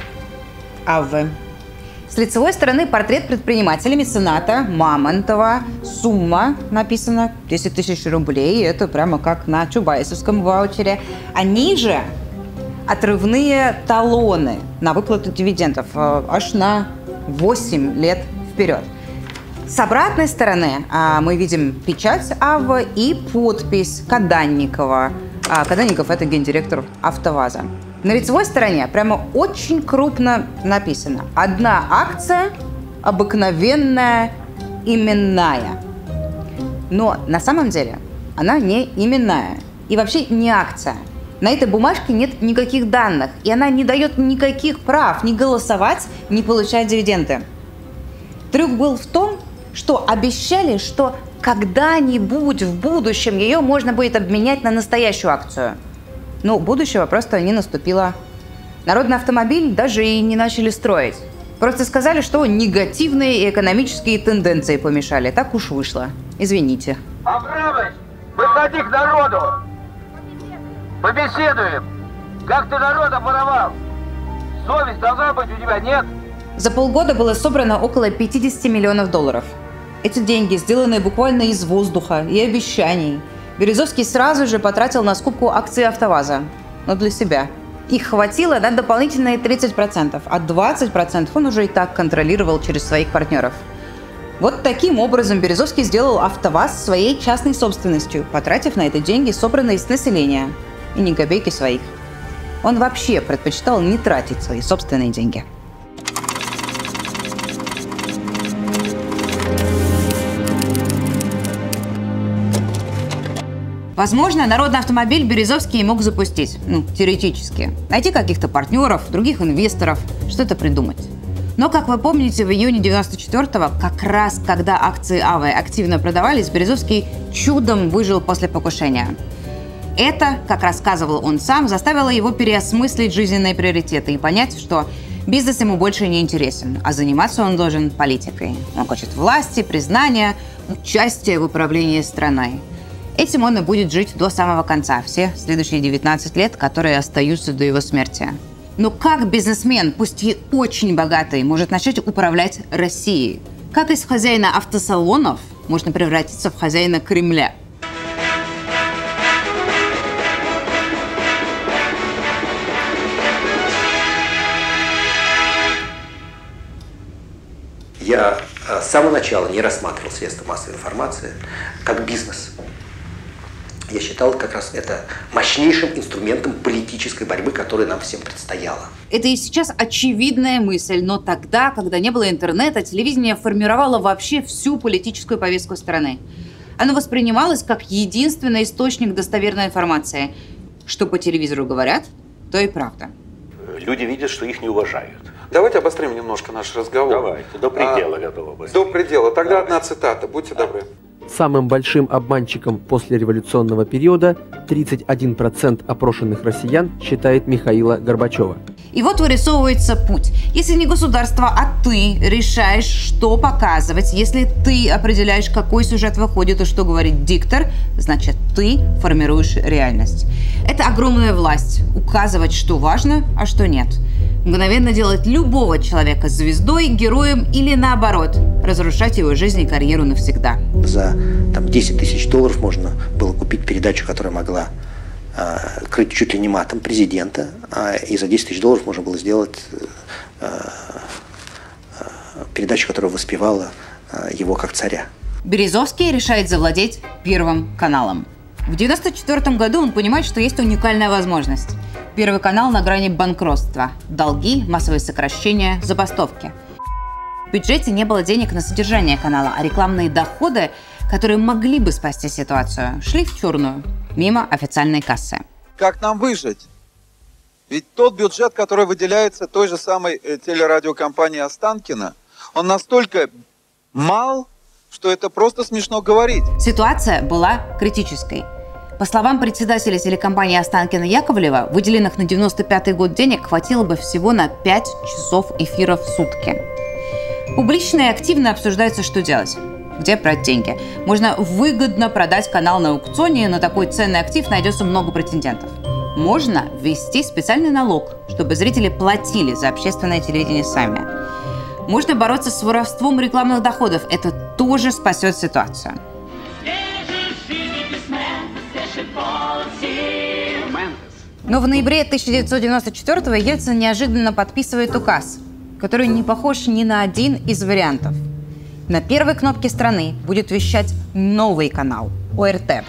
АВВы. С лицевой стороны портрет предпринимателя, мецената Мамонтова. Сумма написана десять тысяч рублей. Это прямо как на чубайсовском ваучере. А ниже отрывные талоны на выплату дивидендов аж на восемь лет вперед. С обратной стороны а, мы видим печать АВВы и подпись Каданникова. А Каданников – это гендиректор АвтоВАЗа. На лицевой стороне прямо очень крупно написано: одна акция, обыкновенная, именная. Но на самом деле она не именная и вообще не акция. На этой бумажке нет никаких данных, и она не дает никаких прав ни голосовать, ни получать дивиденды. Трюк был в том, что обещали, что когда-нибудь в будущем ее можно будет обменять на настоящую акцию. Но будущего просто не наступило. Народный автомобиль даже и не начали строить. Просто сказали, что негативные экономические тенденции помешали. Так уж вышло. Извините. Абрамович, выходи к народу. Побеседуем. Как ты народа воровал? Совесть должна быть у тебя, нет? За полгода было собрано около пятьдесят миллионов долларов. Эти деньги, сделанные буквально из воздуха и обещаний, Березовский сразу же потратил на скупку акций АвтоВАЗа, но для себя. Их хватило на дополнительные тридцать процентов, а двадцать процентов он уже и так контролировал через своих партнеров. Вот таким образом Березовский сделал АвтоВАЗ своей частной собственностью, потратив на это деньги, собранные с населения, и ни копейки своих. Он вообще предпочитал не тратить свои собственные деньги. Возможно, народный автомобиль Березовский мог запустить, ну, теоретически. Найти каких-то партнеров, других инвесторов, что-то придумать. Но, как вы помните, в июне девяносто четвёртого, как раз когда акции АВЭ активно продавались, Березовский чудом выжил после покушения. Это, как рассказывал он сам, заставило его переосмыслить жизненные приоритеты и понять, что бизнес ему больше не интересен, а заниматься он должен политикой. Он хочет власти, признания, участия в управлении страной. Этим он и будет жить до самого конца, все следующие девятнадцать лет, которые остаются до его смерти. Но как бизнесмен, пусть и очень богатый, может начать управлять Россией? Как из хозяина автосалонов можно превратиться в хозяина Кремля? Я с самого начала не рассматривал средства массовой информации как бизнес. Я считал как раз это мощнейшим инструментом политической борьбы, которая нам всем предстояла. Это и сейчас очевидная мысль, но тогда, когда не было интернета, телевидение формировало вообще всю политическую повестку страны. Оно воспринималось как единственный источник достоверной информации. Что по телевизору говорят, то и правда. Люди видят, что их не уважают. Давайте обострим немножко наш разговор. Давайте, до предела а, готовы обострить. До предела. Тогда Давайте. Одна цитата, будьте добры. Самым большим обманщиком послереволюционного периода тридцать один процент опрошенных россиян считает Михаила Горбачева. И вот вырисовывается путь. Если не государство, а ты решаешь, что показывать, если ты определяешь, какой сюжет выходит и что говорит диктор, значит, ты формируешь реальность. Это огромная власть – указывать, что важно, а что нет. Мгновенно делать любого человека звездой, героем или наоборот, разрушать его жизнь и карьеру навсегда. За там, десять тысяч долларов можно было купить передачу, которая могла э, крыть чуть ли не матом президента, а, и за десять тысяч долларов можно было сделать э, э, передачу, которая воспевала э, его как царя. Березовский решает завладеть Первым каналом. В девяносто четвёртом году он понимает, что есть уникальная возможность. Первый канал на грани банкротства. Долги, массовые сокращения, забастовки. В бюджете не было денег на содержание канала, а рекламные доходы, которые могли бы спасти ситуацию, шли в черную, мимо официальной кассы. Как нам выжить? Ведь тот бюджет, который выделяется той же самой телерадиокомпании Останкино, он настолько мал, что это просто смешно говорить. Ситуация была критической. По словам председателя телекомпании Останкино-Яковлева, выделенных на девяносто пятый год денег хватило бы всего на пять часов эфира в сутки. Публично и активно обсуждается, что делать. Где брать деньги? Можно выгодно продать канал на аукционе, на такой ценный актив найдется много претендентов. Можно ввести специальный налог, чтобы зрители платили за общественное телевидение сами. Можно бороться с воровством рекламных доходов. Это тоже спасет ситуацию. Но в ноябре тысяча девятьсот девяносто четвёртого Ельцин неожиданно подписывает указ, который не похож ни на один из вариантов. На первой кнопке страны будет вещать новый канал – О Р Т.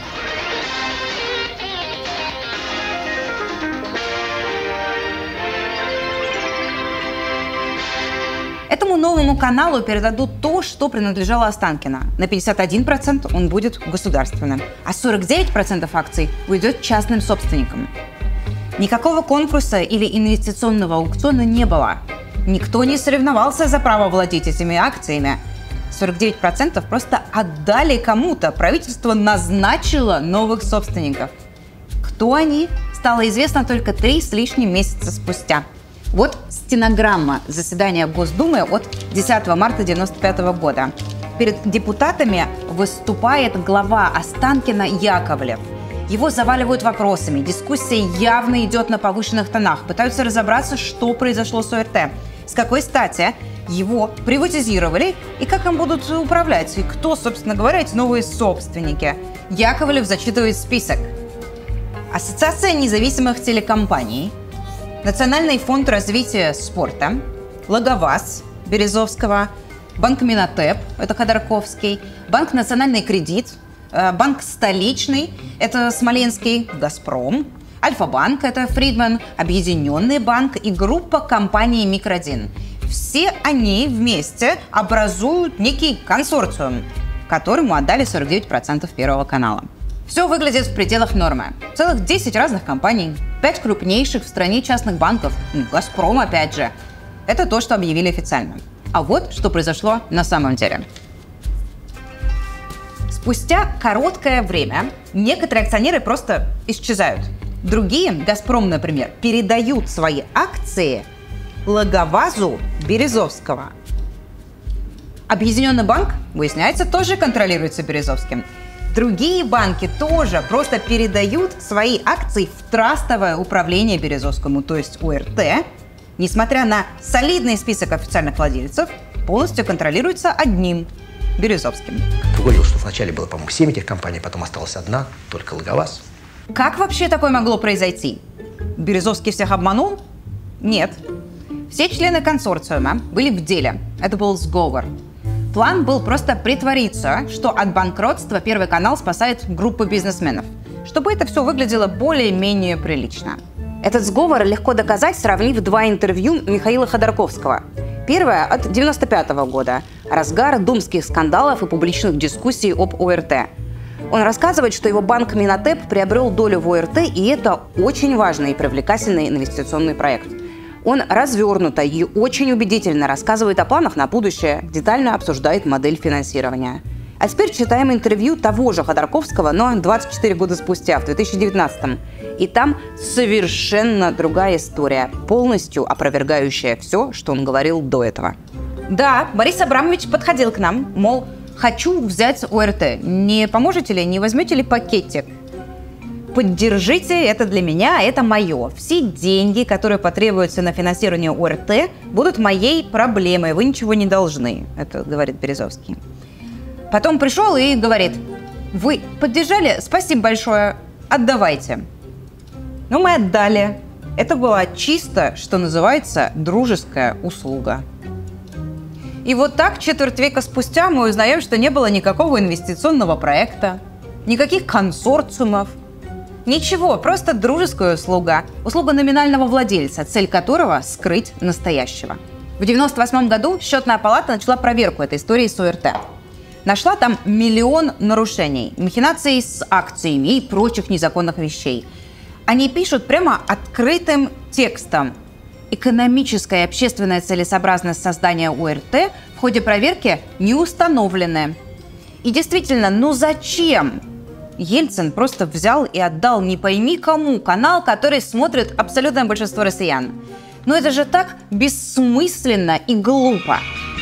Этому новому каналу передадут то, что принадлежало Останкино. На пятьдесят один процент он будет государственным, а сорок девять процентов акций уйдет частным собственникам. Никакого конкурса или инвестиционного аукциона не было. Никто не соревновался за право владеть этими акциями. сорок девять процентов просто отдали кому-то. Правительство назначило новых собственников. Кто они, стало известно только три с лишним месяца спустя. Вот стенограмма заседания Госдумы от десятого марта девяносто пятого года. Перед депутатами выступает глава Останкино Яковлев. Его заваливают вопросами, дискуссия явно идет на повышенных тонах. Пытаются разобраться, что произошло с ОРТ, с какой стати его приватизировали и как им будут управлять, и кто, собственно говоря, эти новые собственники. Яковлев зачитывает список. Ассоциация независимых телекомпаний, Национальный фонд развития спорта, Логоваз Березовского, Банк Минотеп, это Ходорковский, Банк Национальный кредит, Банк Столичный, это Смоленский, Газпром, Альфа-банк, это Фридман, Объединенный банк и группа компаний Микродин. Все они вместе образуют некий консорциум, которому отдали сорок девять процентов Первого канала. Все выглядит в пределах нормы. Целых десять разных компаний, пять крупнейших в стране частных банков, Газпром опять же. Это то, что объявили официально. А вот что произошло на самом деле. Спустя короткое время некоторые акционеры просто исчезают. Другие, Газпром, например, передают свои акции Логовазу Березовского. Объединенный банк, выясняется, тоже контролируется Березовским. Другие банки тоже просто передают свои акции в трастовое управление Березовскому, то есть ОРТ, несмотря на солидный список официальных владельцев, полностью контролируется одним – Березовским. Говорил, что вначале было, по-моему, семь этих компаний, потом осталась одна, только Логоваз. Как вообще такое могло произойти? Березовский всех обманул? Нет. Все члены консорциума были в деле. Это был сговор. План был просто притвориться, что от банкротства Первый канал спасает группу бизнесменов, чтобы это все выглядело более-менее прилично. Этот сговор легко доказать, сравнив два интервью Михаила Ходорковского. Первое от девяносто пятого года, разгар думских скандалов и публичных дискуссий об ОРТ. Он рассказывает, что его банк Минотеп приобрел долю в ОРТ, и это очень важный и привлекательный инвестиционный проект. Он развернуто и очень убедительно рассказывает о планах на будущее, детально обсуждает модель финансирования. А теперь читаем интервью того же Ходорковского, но двадцать четыре года спустя, в две тысячи девятнадцатом. И там совершенно другая история, полностью опровергающая все, что он говорил до этого. Да, Борис Абрамович подходил к нам, мол, хочу взять ОРТ, не поможете ли, не возьмете ли пакетик? Поддержите, это для меня, это мое. Все деньги, которые потребуются на финансирование ОРТ, будут моей проблемой, вы ничего не должны, это говорит Березовский. Потом пришел и говорит, вы поддержали, спасибо большое, отдавайте. Ну, мы отдали. Это была чисто, что называется, дружеская услуга. И вот так четверть века спустя мы узнаем, что не было никакого инвестиционного проекта, никаких консорциумов, ничего, просто дружеская услуга. Услуга номинального владельца, цель которого – скрыть настоящего. В девяносто восьмом году Счетная палата начала проверку этой истории с ОРТ. Нашла там миллион нарушений, махинаций с акциями и прочих незаконных вещей. Они пишут прямо открытым текстом. Экономическая и общественная целесообразность создания ОРТ в ходе проверки не установлены. И действительно, ну зачем? Ельцин просто взял и отдал не пойми кому канал, который смотрит абсолютное большинство россиян. Но это же так бессмысленно и глупо.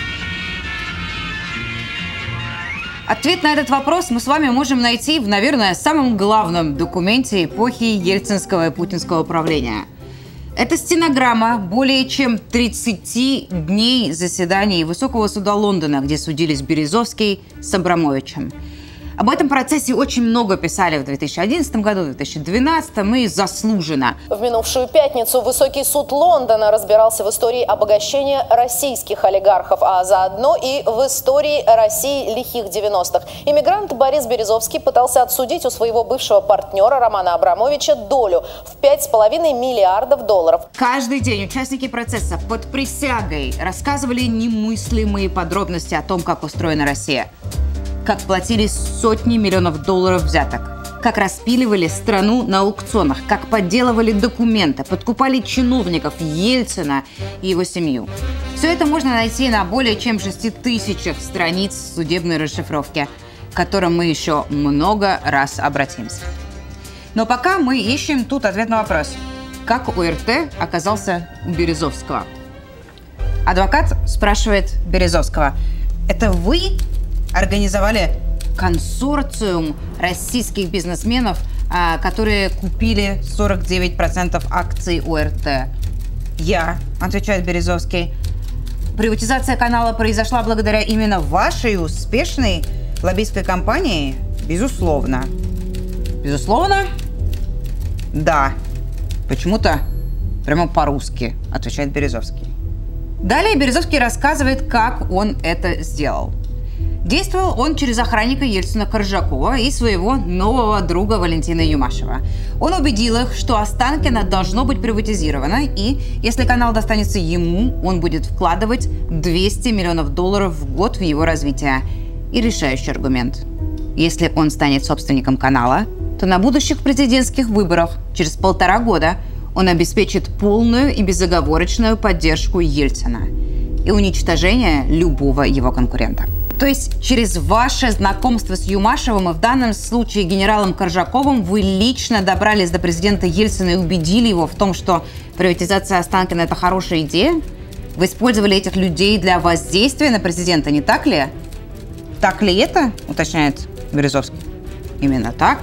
Ответ на этот вопрос мы с вами можем найти в, наверное, самом главном документе эпохи ельцинского и путинского правления. Это стенограмма более чем тридцати дней заседаний Высокого суда Лондона, где судились Березовский с Абрамовичем. Об этом процессе очень много писали в две тысячи одиннадцатом году, в две тысячи двенадцатом и заслуженно. В минувшую пятницу Высокий суд Лондона разбирался в истории обогащения российских олигархов, а заодно и в истории России лихих девяностых. Иммигрант Борис Березовский пытался отсудить у своего бывшего партнера Романа Абрамовича долю в пять с половиной миллиардов долларов. Каждый день участники процесса под присягой рассказывали немыслимые подробности о том, как устроена Россия. Как платили сотни миллионов долларов взяток, как распиливали страну на аукционах, как подделывали документы, подкупали чиновников Ельцина и его семью. Все это можно найти на более чем шести тысячах страниц судебной расшифровки, к которым мы еще много раз обратимся. Но пока мы ищем тут ответ на вопрос, как ОРТ оказался у Березовского. Адвокат спрашивает Березовского: это вы организовали консорциум российских бизнесменов, которые купили сорок девять процентов акций ОРТ? Я, отвечает Березовский. Приватизация канала произошла благодаря именно вашей успешной лоббистской кампании? Безусловно. Безусловно? Да. Почему-то прямо по-русски, отвечает Березовский. Далее Березовский рассказывает, как он это сделал. Действовал он через охранника Ельцина Коржакова и своего нового друга Валентина Юмашева. Он убедил их, что Останкино должно быть приватизировано, и если канал достанется ему, он будет вкладывать двести миллионов долларов в год в его развитие. И решающий аргумент. Если он станет собственником канала, то на будущих президентских выборах через полтора года он обеспечит полную и безоговорочную поддержку Ельцина и уничтожение любого его конкурента. То есть через ваше знакомство с Юмашевым и в данном случае генералом Коржаковым вы лично добрались до президента Ельцина и убедили его в том, что приватизация Останкино – это хорошая идея? Вы использовали этих людей для воздействия на президента, не так ли? Так ли это, уточняет Березовский? Именно так.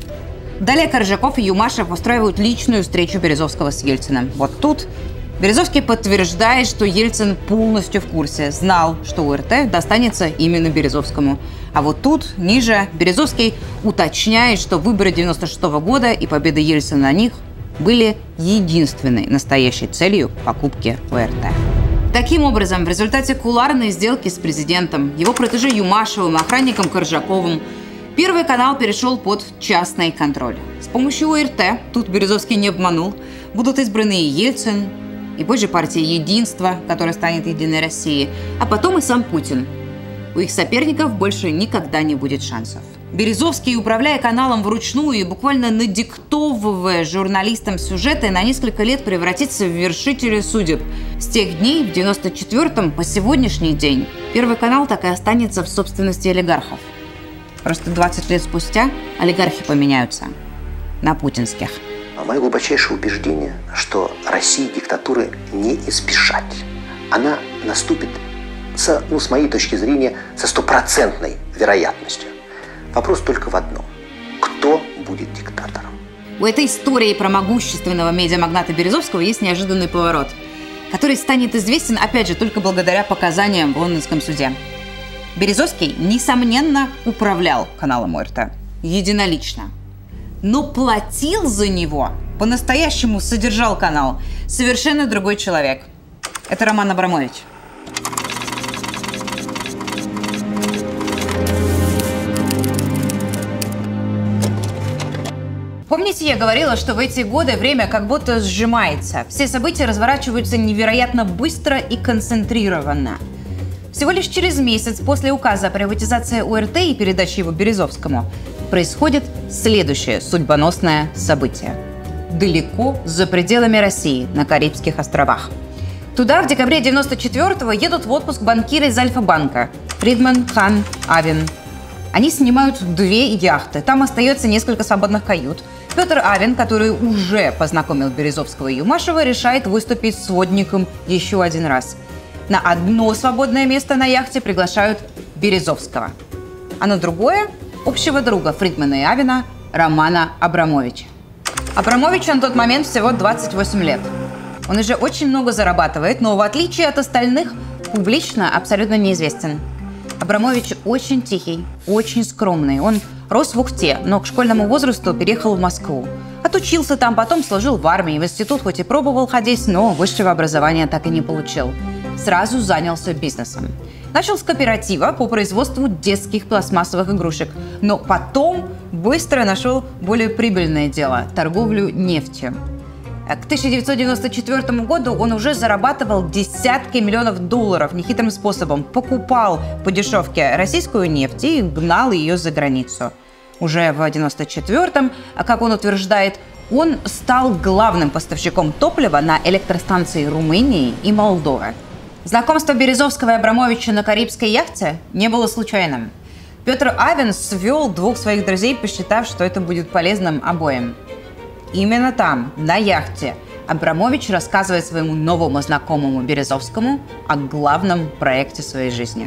Далее Коржаков и Юмашев устраивают личную встречу Березовского с Ельциным. Вот тут Березовский подтверждает, что Ельцин полностью в курсе, знал, что ОРТ достанется именно Березовскому. А вот тут, ниже, Березовский уточняет, что выборы девяносто шестого года и победа Ельцина на них были единственной настоящей целью покупки ОРТ. Таким образом, в результате кулуарной сделки с президентом, его протеже Юмашевым, охранником Коржаковым, Первый канал перешел под частный контроль. С помощью ОРТ, тут Березовский не обманул, будут избраны и Ельцин, и позже партия «Единство», которая станет «Единой Россией», а потом и сам Путин. У их соперников больше никогда не будет шансов. Березовский, управляя каналом вручную и буквально надиктовывая журналистам сюжеты, на несколько лет превратится в вершителя судеб. С тех дней, в девяносто четвёртом по сегодняшний день, Первый канал так и останется в собственности олигархов. Просто двадцать лет спустя олигархи поменяются на путинских. Мое глубочайшее убеждение, что России диктатуры не избежать. Она наступит, с, ну, с моей точки зрения, со стопроцентной вероятностью. Вопрос только в одном. Кто будет диктатором? У этой истории про могущественного медиамагната Березовского есть неожиданный поворот, который станет известен, опять же, только благодаря показаниям в лондонском суде. Березовский, несомненно, управлял каналом ОРТ единолично. Но платил за него, по-настоящему содержал канал, совершенно другой человек. Это Роман Абрамович. Помните, я говорила, что в эти годы время как будто сжимается. Все события разворачиваются невероятно быстро и концентрированно. Всего лишь через месяц после указа о приватизации ОРТ и передаче его Березовскому происходит следующее судьбоносное событие. Далеко за пределами России, на Карибских островах. Туда в декабре девяносто четвёртого едут в отпуск банкиры из Альфа-банка Фридман, Хан, Авен. Они снимают две яхты, там остается несколько свободных кают. Петр Авен, который уже познакомил Березовского и Юмашева, решает выступить сводником еще один раз. На одно свободное место на яхте приглашают Березовского, а на другое – общего друга Фридмана и Авена Романа Абрамовича. Абрамовичу на тот момент всего двадцать восемь лет. Он уже очень много зарабатывает, но в отличие от остальных публично абсолютно неизвестен. Абрамович очень тихий, очень скромный. Он рос в Ухте, но к школьному возрасту переехал в Москву. Отучился там, потом служил в армии, в институт хоть и пробовал ходить, но высшего образования так и не получил. Сразу занялся бизнесом. Начал с кооператива по производству детских пластмассовых игрушек, но потом быстро нашел более прибыльное дело – торговлю нефтью. К тысяча девятьсот девяносто четвёртому году он уже зарабатывал десятки миллионов долларов нехитрым способом. Покупал по дешевке российскую нефть и гнал ее за границу. Уже в девяносто четвёртом, как он утверждает, он стал главным поставщиком топлива на электростанции Румынии и Молдовы. Знакомство Березовского и Абрамовича на карибской яхте не было случайным. Петр Авен свел двух своих друзей, посчитав, что это будет полезным обоим. Именно там, на яхте, Абрамович рассказывает своему новому знакомому Березовскому о главном проекте своей жизни.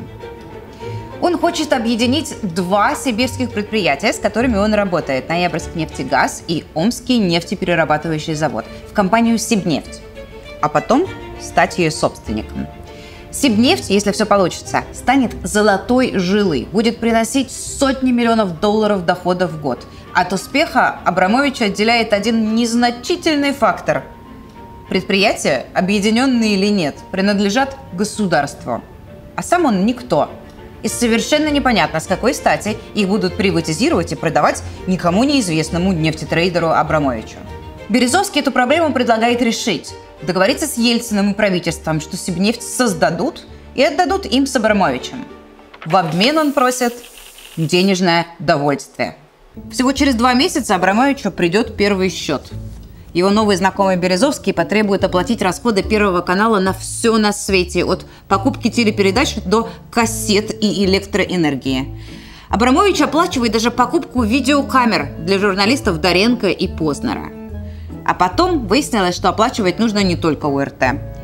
Он хочет объединить два сибирских предприятия, с которыми он работает – Ноябрьскнефтегаз и Омский нефтеперерабатывающий завод – в компанию «Сибнефть», а потом стать ее собственником. Сибнефть, если все получится, станет золотой жилой, будет приносить сотни миллионов долларов дохода в год. От успеха Абрамовича отделяет один незначительный фактор. Предприятия, объединенные или нет, принадлежат государству, а сам он никто. И совершенно непонятно, с какой стати их будут приватизировать и продавать никому неизвестному нефтетрейдеру Абрамовичу. Березовский эту проблему предлагает решить. Договориться с Ельциным и правительством, что Сибнефть создадут и отдадут им с Абрамовичем. В обмен он просит денежное довольствие. Всего через два месяца Абрамовичу придет первый счет. Его новый знакомый Березовский потребует оплатить расходы Первого канала на все на свете, от покупки телепередач до кассет и электроэнергии. Абрамович оплачивает даже покупку видеокамер для журналистов Доренко и Познера. А потом выяснилось, что оплачивать нужно не только ОРТ.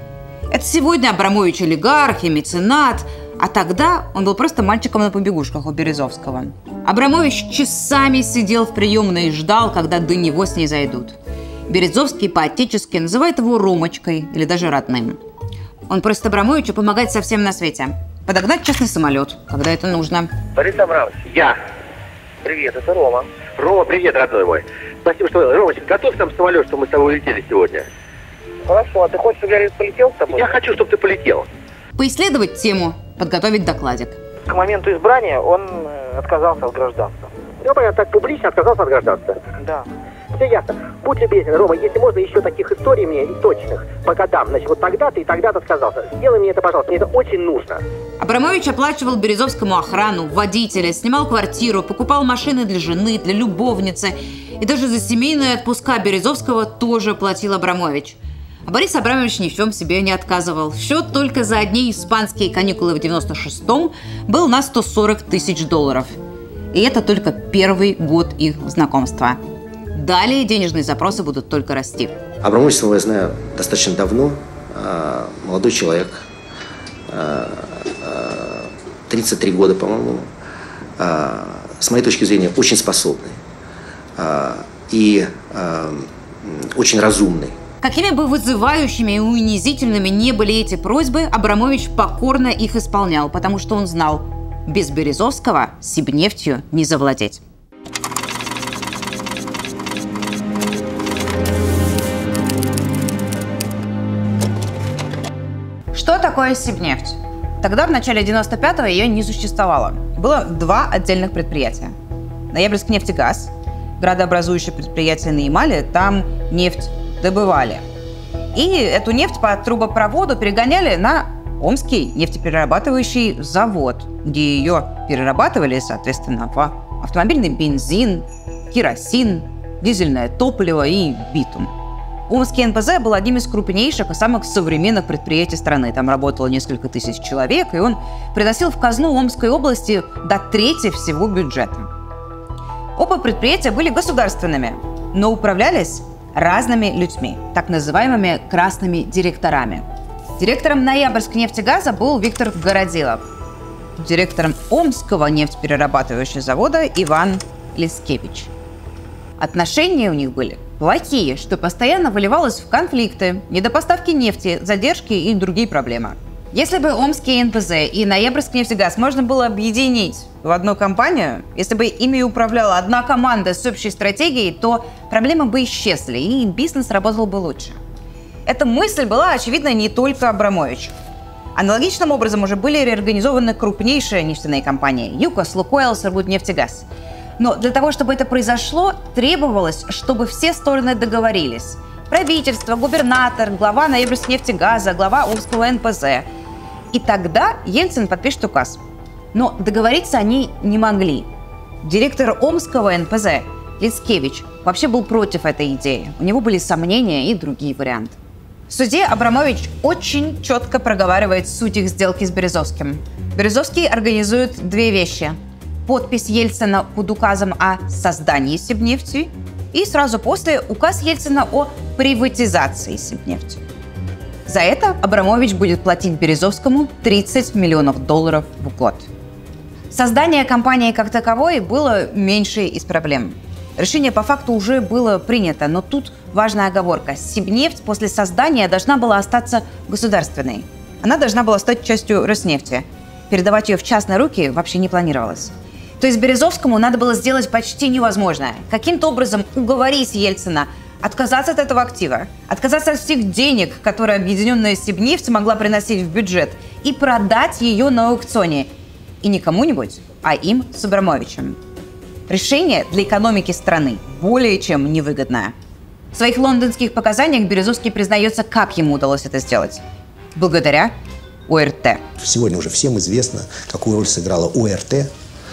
Это сегодня Абрамович олигарх и меценат, а тогда он был просто мальчиком на побегушках у Березовского. Абрамович часами сидел в приемной и ждал, когда до него снизойдут. Березовский по-отечески называет его Ромочкой или даже родным. Он просит Абрамовича помогать со всем на свете. Подогнать частный самолет, когда это нужно. Борис Абрамович, я. Привет, это Рома. Рома, привет, родной мой. Спасибо, что... Ромочка, готовь там самолет, что мы с тобой улетели сегодня. Хорошо, а ты хочешь, чтобы я полетел с тобой? Я хочу, чтобы ты полетел. Поисследовать тему, подготовить докладик. К моменту избрания он отказался от гражданства. Ну, понятно, так публично отказался от гражданства? Да. Все ясно. Будь любезен, Рома, если можно еще таких историй мне и точных по годам. Значит, вот тогда-то и тогда-то отказался. Сделай мне это, пожалуйста, мне это очень нужно. Абрамович оплачивал Березовскому охрану, водителя, снимал квартиру, покупал машины для жены, для любовницы. И даже за семейные отпуска Березовского тоже платил Абрамович. А Борис Абрамович ни в чем себе не отказывал. Счет только за одни испанские каникулы в девяносто шестом был на сто сорок тысяч долларов. И это только первый год их знакомства. Далее денежные запросы будут только расти. Абрамович самого я знаю достаточно давно. Молодой человек, тридцать три года, по-моему. С моей точки зрения, очень способный и очень разумный. Какими бы вызывающими и унизительными ни были эти просьбы, Абрамович покорно их исполнял, потому что он знал, без Березовского Сибнефтью не завладеть. Что такое Сибнефть? Тогда, в начале девяносто пятого, ее не существовало. Было два отдельных предприятия. Ноябрьскнефтегаз, градообразующее предприятие на Ямале, там нефть добывали. И эту нефть по трубопроводу перегоняли на Омский нефтеперерабатывающий завод, где ее перерабатывали, соответственно, в автомобильный бензин, керосин, дизельное топливо и битум. Омский эн пэ зэ был одним из крупнейших и самых современных предприятий страны. Там работало несколько тысяч человек, и он приносил в казну Омской области до трети всего бюджета. Оба предприятия были государственными, но управлялись разными людьми, так называемыми красными директорами. Директором Ноябрьскнефтегаза был Виктор Городилов. Директором Омского нефтеперерабатывающего завода Иван Лескевич. Отношения у них были плохие, что постоянно выливалось в конфликты, недопоставки нефти, задержки и другие проблемы. Если бы Омский эн пэ зэ и Ноябрьский нефтегаз можно было объединить в одну компанию, если бы ими управляла одна команда с общей стратегией, то проблемы бы исчезли, и бизнес работал бы лучше. Эта мысль была очевидна не только Абрамовичу. Аналогичным образом уже были реорганизованы крупнейшие нефтяные компании – ЮКОС, Лукойл, Сургутнефтегаз. Но для того, чтобы это произошло, требовалось, чтобы все стороны договорились. Правительство, губернатор, глава Ноябрьскнефтегаза, глава Омского эн пэ зэ. И тогда Ельцин подпишет указ. Но договориться они не могли. Директор Омского эн пэ зэ Лицкевич вообще был против этой идеи. У него были сомнения и другие варианты. В суде Абрамович очень четко проговаривает суть их сделки с Березовским. Березовский организует две вещи. Подпись Ельцина под указом о создании Сибнефти и сразу после указ Ельцина о приватизации Сибнефти. За это Абрамович будет платить Березовскому тридцать миллионов долларов в год. Создание компании как таковой было меньшей из проблем. Решение по факту уже было принято, но тут важная оговорка. Сибнефть после создания должна была остаться государственной. Она должна была стать частью Роснефти. Передавать ее в частные руки вообще не планировалось. То есть Березовскому надо было сделать почти невозможное. Каким-то образом уговорить Ельцина отказаться от этого актива, отказаться от всех денег, которые объединенная Сибнефть могла приносить в бюджет, и продать ее на аукционе. И не кому-нибудь, а им с Абрамовичем. Решение для экономики страны более чем невыгодное. В своих лондонских показаниях Березовский признается, как ему удалось это сделать. Благодаря о эр тэ. Сегодня уже всем известно, какую роль сыграла о эр тэ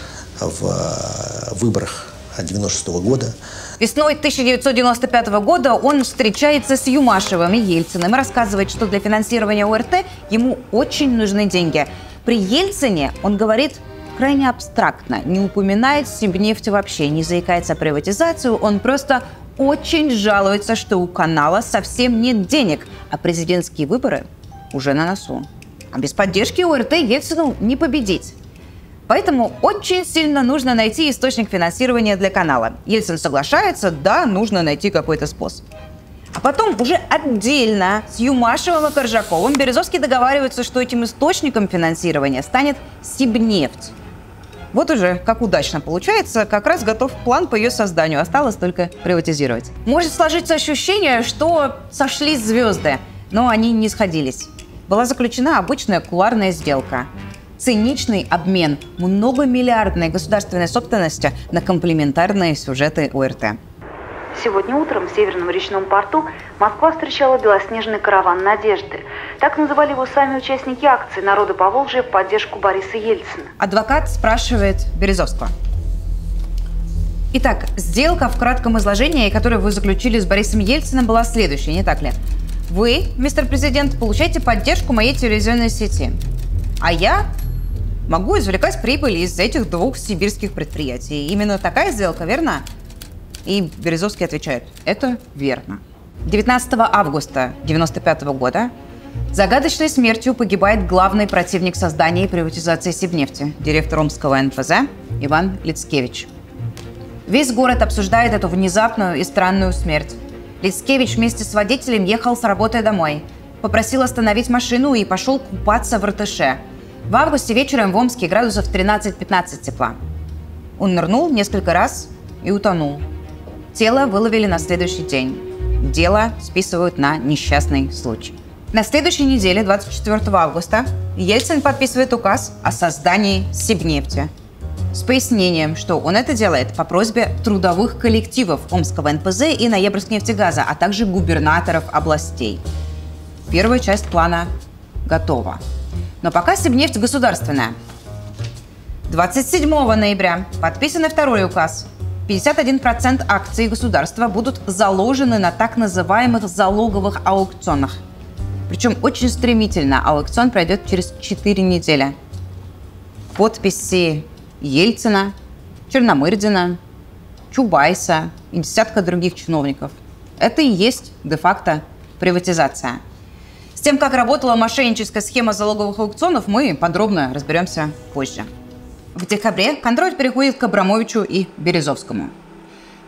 в выборах девяносто шестого года. Весной тысяча девятьсот девяносто пятого года он встречается с Юмашевым и Ельциным и рассказывает, что для финансирования о эр тэ ему очень нужны деньги. При Ельцине он говорит крайне абстрактно, не упоминает Сибнефть вообще, не заикается о приватизацию, он просто очень жалуется, что у канала совсем нет денег, а президентские выборы уже на носу. А без поддержки о эр тэ Ельцину не победить. Поэтому очень сильно нужно найти источник финансирования для канала. Ельцин соглашается, да, нужно найти какой-то способ. А потом уже отдельно с Юмашевым и Коржаковым Березовский договаривается, что этим источником финансирования станет Сибнефть. Вот уже как удачно получается, как раз готов план по ее созданию, осталось только приватизировать. Может сложиться ощущение, что сошлись звезды, но они не сходились. Была заключена обычная кулуарная сделка. Циничный обмен многомиллиардной государственной собственности на комплементарные сюжеты о эр тэ. Сегодня утром в Северном речном порту Москва встречала белоснежный караван «Надежды». Так называли его сами участники акции «Народы Поволжья» в поддержку Бориса Ельцина. Адвокат спрашивает Березовского. Итак, сделка в кратком изложении, которую вы заключили с Борисом Ельциным, была следующей, не так ли? Вы, мистер президент, получаете поддержку моей телевизионной сети, а я могу извлекать прибыль из этих двух сибирских предприятий. Именно такая сделка, верно? И Березовский отвечает, это верно. девятнадцатого августа девяносто пятого года загадочной смертью погибает главный противник создания и приватизации Сибнефти, директор Омского эн пэ зэ Иван Лицкевич. Весь город обсуждает эту внезапную и странную смерть. Лицкевич вместе с водителем ехал с работы домой, попросил остановить машину и пошел купаться в Ртыше. В августе вечером в Омске градусов тринадцать-пятнадцать тепла. Он нырнул несколько раз и утонул. Тело выловили на следующий день. Дело списывают на несчастный случай. На следующей неделе, двадцать четвёртого августа, Ельцин подписывает указ о создании Сибнефти с пояснением, что он это делает по просьбе трудовых коллективов Омского эн пэ зэ и Ноябрьскнефтегаза, а также губернаторов областей. Первая часть плана готова. Но пока Сибнефть государственная. двадцать седьмого ноября подписан второй указ. пятьдесят один процент акций государства будут заложены на так называемых залоговых аукционах. Причем очень стремительно. Аукцион пройдет через четыре недели. Подписи Ельцина, Черномырдина, Чубайса и десятка других чиновников. Это и есть де-факто приватизация. С тем, как работала мошенническая схема залоговых аукционов, мы подробно разберемся позже. В декабре контроль переходит к Абрамовичу и Березовскому.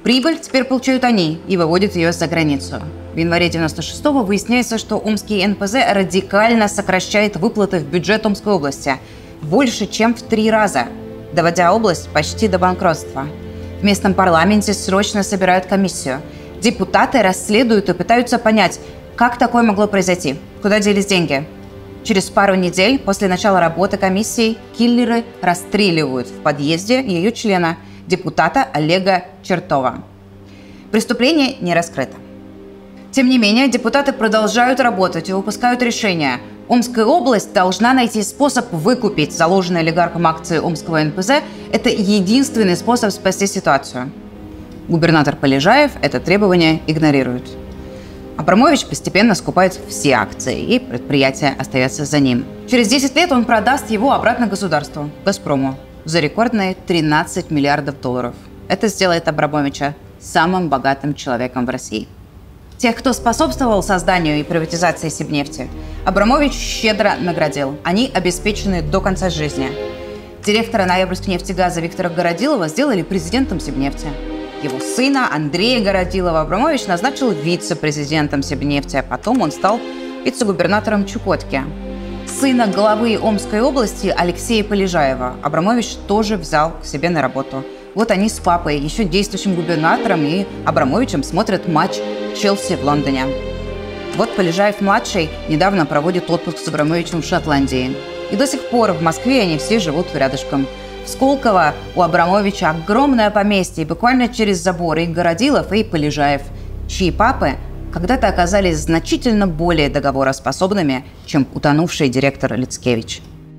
Прибыль теперь получают они и выводят ее за границу. В январе девяносто шестого выясняется, что Омский эн пэ зэ радикально сокращает выплаты в бюджет Омской области больше, чем в три раза, доводя область почти до банкротства. В местном парламенте срочно собирают комиссию. Депутаты расследуют и пытаются понять, как такое могло произойти, куда делись деньги. Через пару недель после начала работы комиссии киллеры расстреливают в подъезде ее члена, депутата Олега Чертова. Преступление не раскрыто. Тем не менее, депутаты продолжают работать и выпускают решения. Омская область должна найти способ выкупить заложенные олигархом акции Омского эн пэ зэ. Это единственный способ спасти ситуацию. Губернатор Полежаев это требование игнорирует. Абрамович постепенно скупает все акции, и предприятие остается за ним. Через десять лет он продаст его обратно государству, Газпрому, за рекордные тринадцать миллиардов долларов. Это сделает Абрамовича самым богатым человеком в России. Тех, кто способствовал созданию и приватизации Сибнефти, Абрамович щедро наградил. Они обеспечены до конца жизни. Директора Ноябрьскнефтегаза Виктора Городилова сделали президентом Сибнефти. Его сына Андрея Городилова Абрамович назначил вице-президентом Сибнефти, а потом он стал вице-губернатором Чукотки. Сына главы Омской области Алексея Полежаева Абрамович тоже взял к себе на работу. Вот они с папой, еще действующим губернатором, и Абрамовичем смотрят матч Челси в Лондоне. Вот Полежаев-младший недавно проводит отпуск с Абрамовичем в Шотландии. И до сих пор в Москве они все живут рядышком. В Сколково у Абрамовича огромное поместье, и буквально через забор и Городилов, и Полежаев, чьи папы когда-то оказались значительно более договороспособными, чем утонувший директор Лицкевич.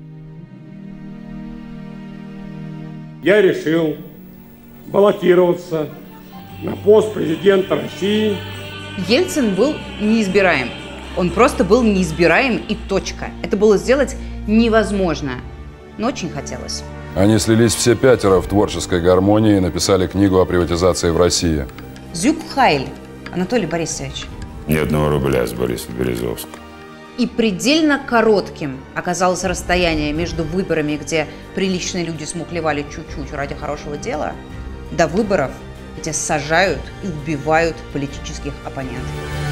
Я решил баллотироваться на пост президента России. Ельцин был неизбираем. Он просто был неизбираем и точка. Это было сделать невозможно, но очень хотелось. Они слились все пятеро в творческой гармонии и написали книгу о приватизации в России. Зюб Хайль, Анатолий Борисович. Ни одного рубля с Борисом Березовским. И предельно коротким оказалось расстояние между выборами, где приличные люди смуклевали чуть-чуть ради хорошего дела, до выборов, где сажают и убивают политических оппонентов.